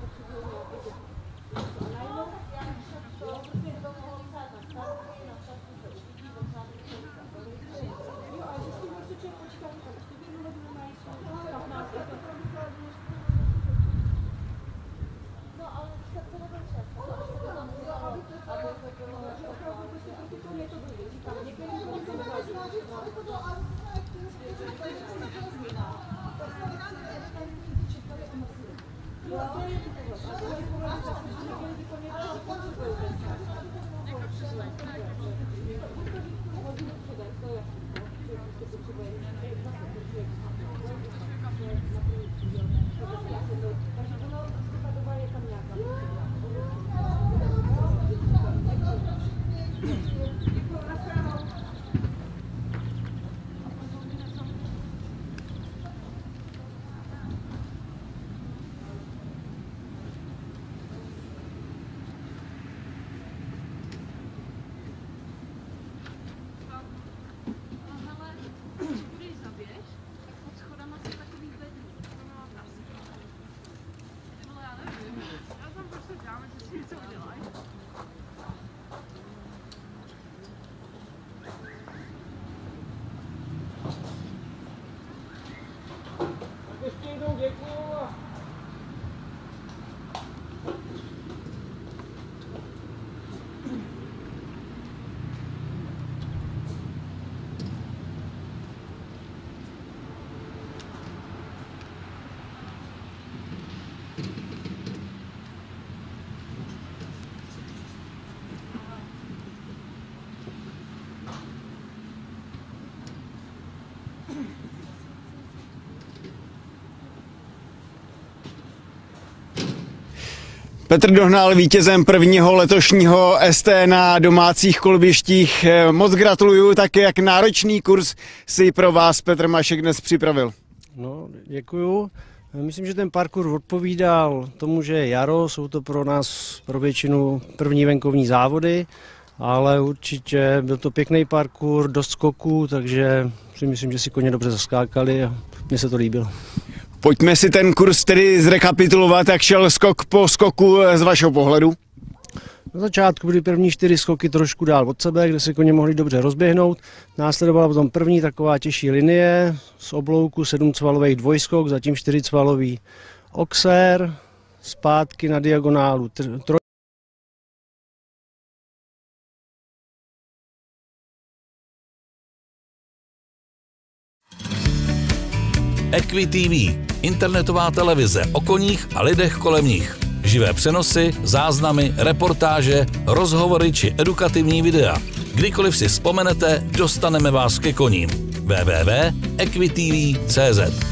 Ještě jednou děkuju. Petr Dohnal vítězem prvního letošního ST na domácích kolbištích. Moc gratuluju, také jak náročný kurz si pro vás Petr Mašek dnes připravil. No, děkuju. Myslím, že ten parkour odpovídal tomu, že je jaro, jsou to pro nás, pro většinu první venkovní závody, ale určitě byl to pěkný parkour, dost skoků, takže si myslím, že si koně dobře zaskákali a mně se to líbilo. Pojďme si ten kurz tedy zrekapitulovat, jak šel skok po skoku z vašeho pohledu. Na začátku byly první 4 skoky trošku dál od sebe, kde se koně mohli dobře rozběhnout. Následovala potom první taková těžší linie z oblouku 7cvalový dvojskok, zatím 4cvalový oxér, zpátky na diagonálu EquiTV, internetová televize o koních a lidech kolem nich. Živé přenosy, záznamy, reportáže, rozhovory či edukativní videa. Kdykoliv si vzpomenete, dostaneme vás ke koním. www.equitv.cz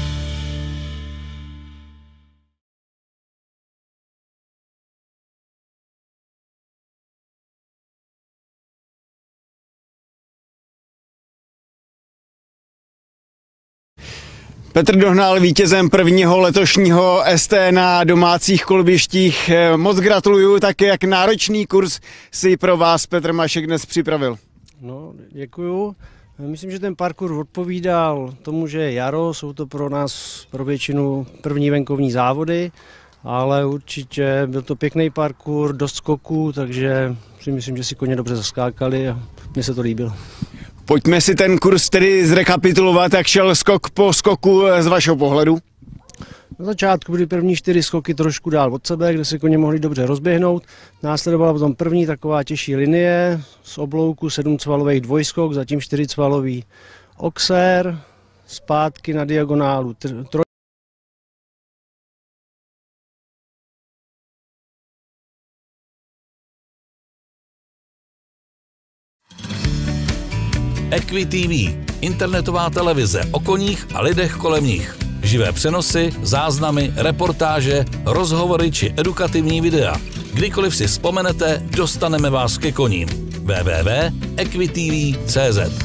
Petr Dohnal vítězem prvního letošního ST na domácích kolbištích. Moc gratuluju, také jak náročný kurz si pro vás Petr Mašek dnes připravil. No, děkuju. Myslím, že ten parkour odpovídal tomu, že je jaro, jsou to pro nás, pro většinu první venkovní závody, ale určitě byl to pěkný parkour, dost skoků, takže si myslím, že si koně dobře zaskákali a mně se to líbilo. Pojďme si ten kurz tedy zrekapitulovat, jak šel skok po skoku z vašeho pohledu. Na začátku byly první 4 skoky trošku dál od sebe, kde se koně mohli dobře rozběhnout. Následovala potom první taková těžší linie z oblouku 7cvalový dvojskok, zatím 4cvalový oxér, zpátky na diagonálu EquiTV, internetová televize o koních a lidech kolem nich. Živé přenosy, záznamy, reportáže, rozhovory či edukativní videa. Kdykoliv si vzpomenete, dostaneme vás ke koním. www.equitv.cz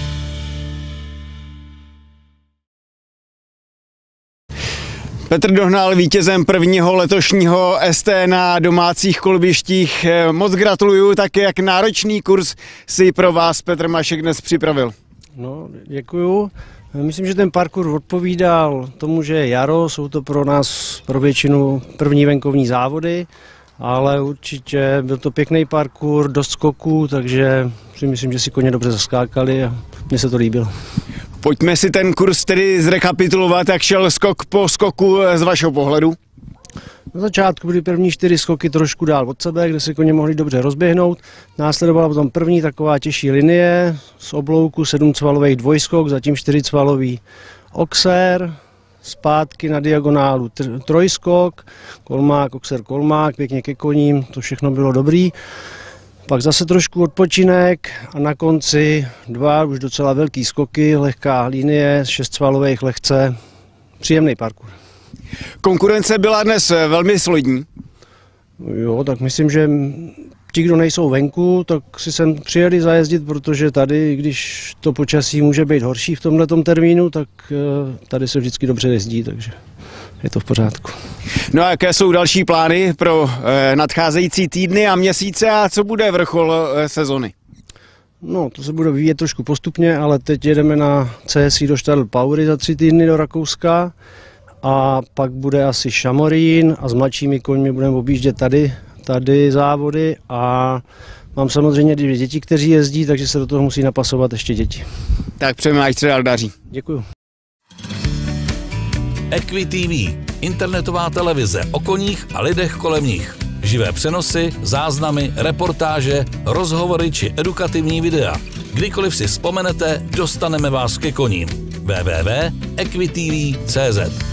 Petr Dohnal vítězem prvního letošního ST na domácích kolbištích. Moc gratuluju, také jak náročný kurz si pro vás Petr Mašek dnes připravil. No, děkuju. Myslím, že ten parkour odpovídal tomu, že je jaro, jsou to pro nás, pro většinu první venkovní závody, ale určitě byl to pěkný parkour, dost skoků, takže si myslím, že si koně dobře zaskákali a mně se to líbilo. Pojďme si ten kurz tedy zrekapitulovat, jak šel skok po skoku z vašeho pohledu. Na začátku byly první 4 skoky trošku dál od sebe, kde se koně mohli dobře rozběhnout. Následovala potom první taková těžší linie z oblouku 7cvalových dvojskok, zatím 4cvalový oxer, zpátky na diagonálu trojskok, kolmák, oxer, kolmák, pěkně ke koním, to všechno bylo dobrý. Pak zase trošku odpočinek a na konci 2 už docela velký skoky, lehká linie, 6cvalových lehce, příjemný parkour. Konkurence byla dnes velmi solidní. Jo, tak myslím, že ti, kdo nejsou venku, tak si sem přijeli zajezdit, protože tady, když to počasí může být horší v tomhletom termínu, tak tady se vždycky dobře jezdí, takže je to v pořádku. No a jaké jsou další plány pro nadcházející týdny a měsíce a co bude vrchol sezony? No, to se bude vyvíjet trošku postupně, ale teď jedeme na CSI do Stadl Powery za 3 týdny do Rakouska a pak bude asi Šamorín a s mladšími koňmi budeme objíždět tady závody a mám samozřejmě 2 děti, kteří jezdí, takže se do toho musí napasovat ještě děti. Tak přejeme, ať se dál daří. Děkuju. EquiTV, internetová televize o koních a lidech kolem nich. Živé přenosy, záznamy, reportáže, rozhovory či edukativní videa. Kdykoliv si vzpomenete, dostaneme vás ke koním. www.equitv.cz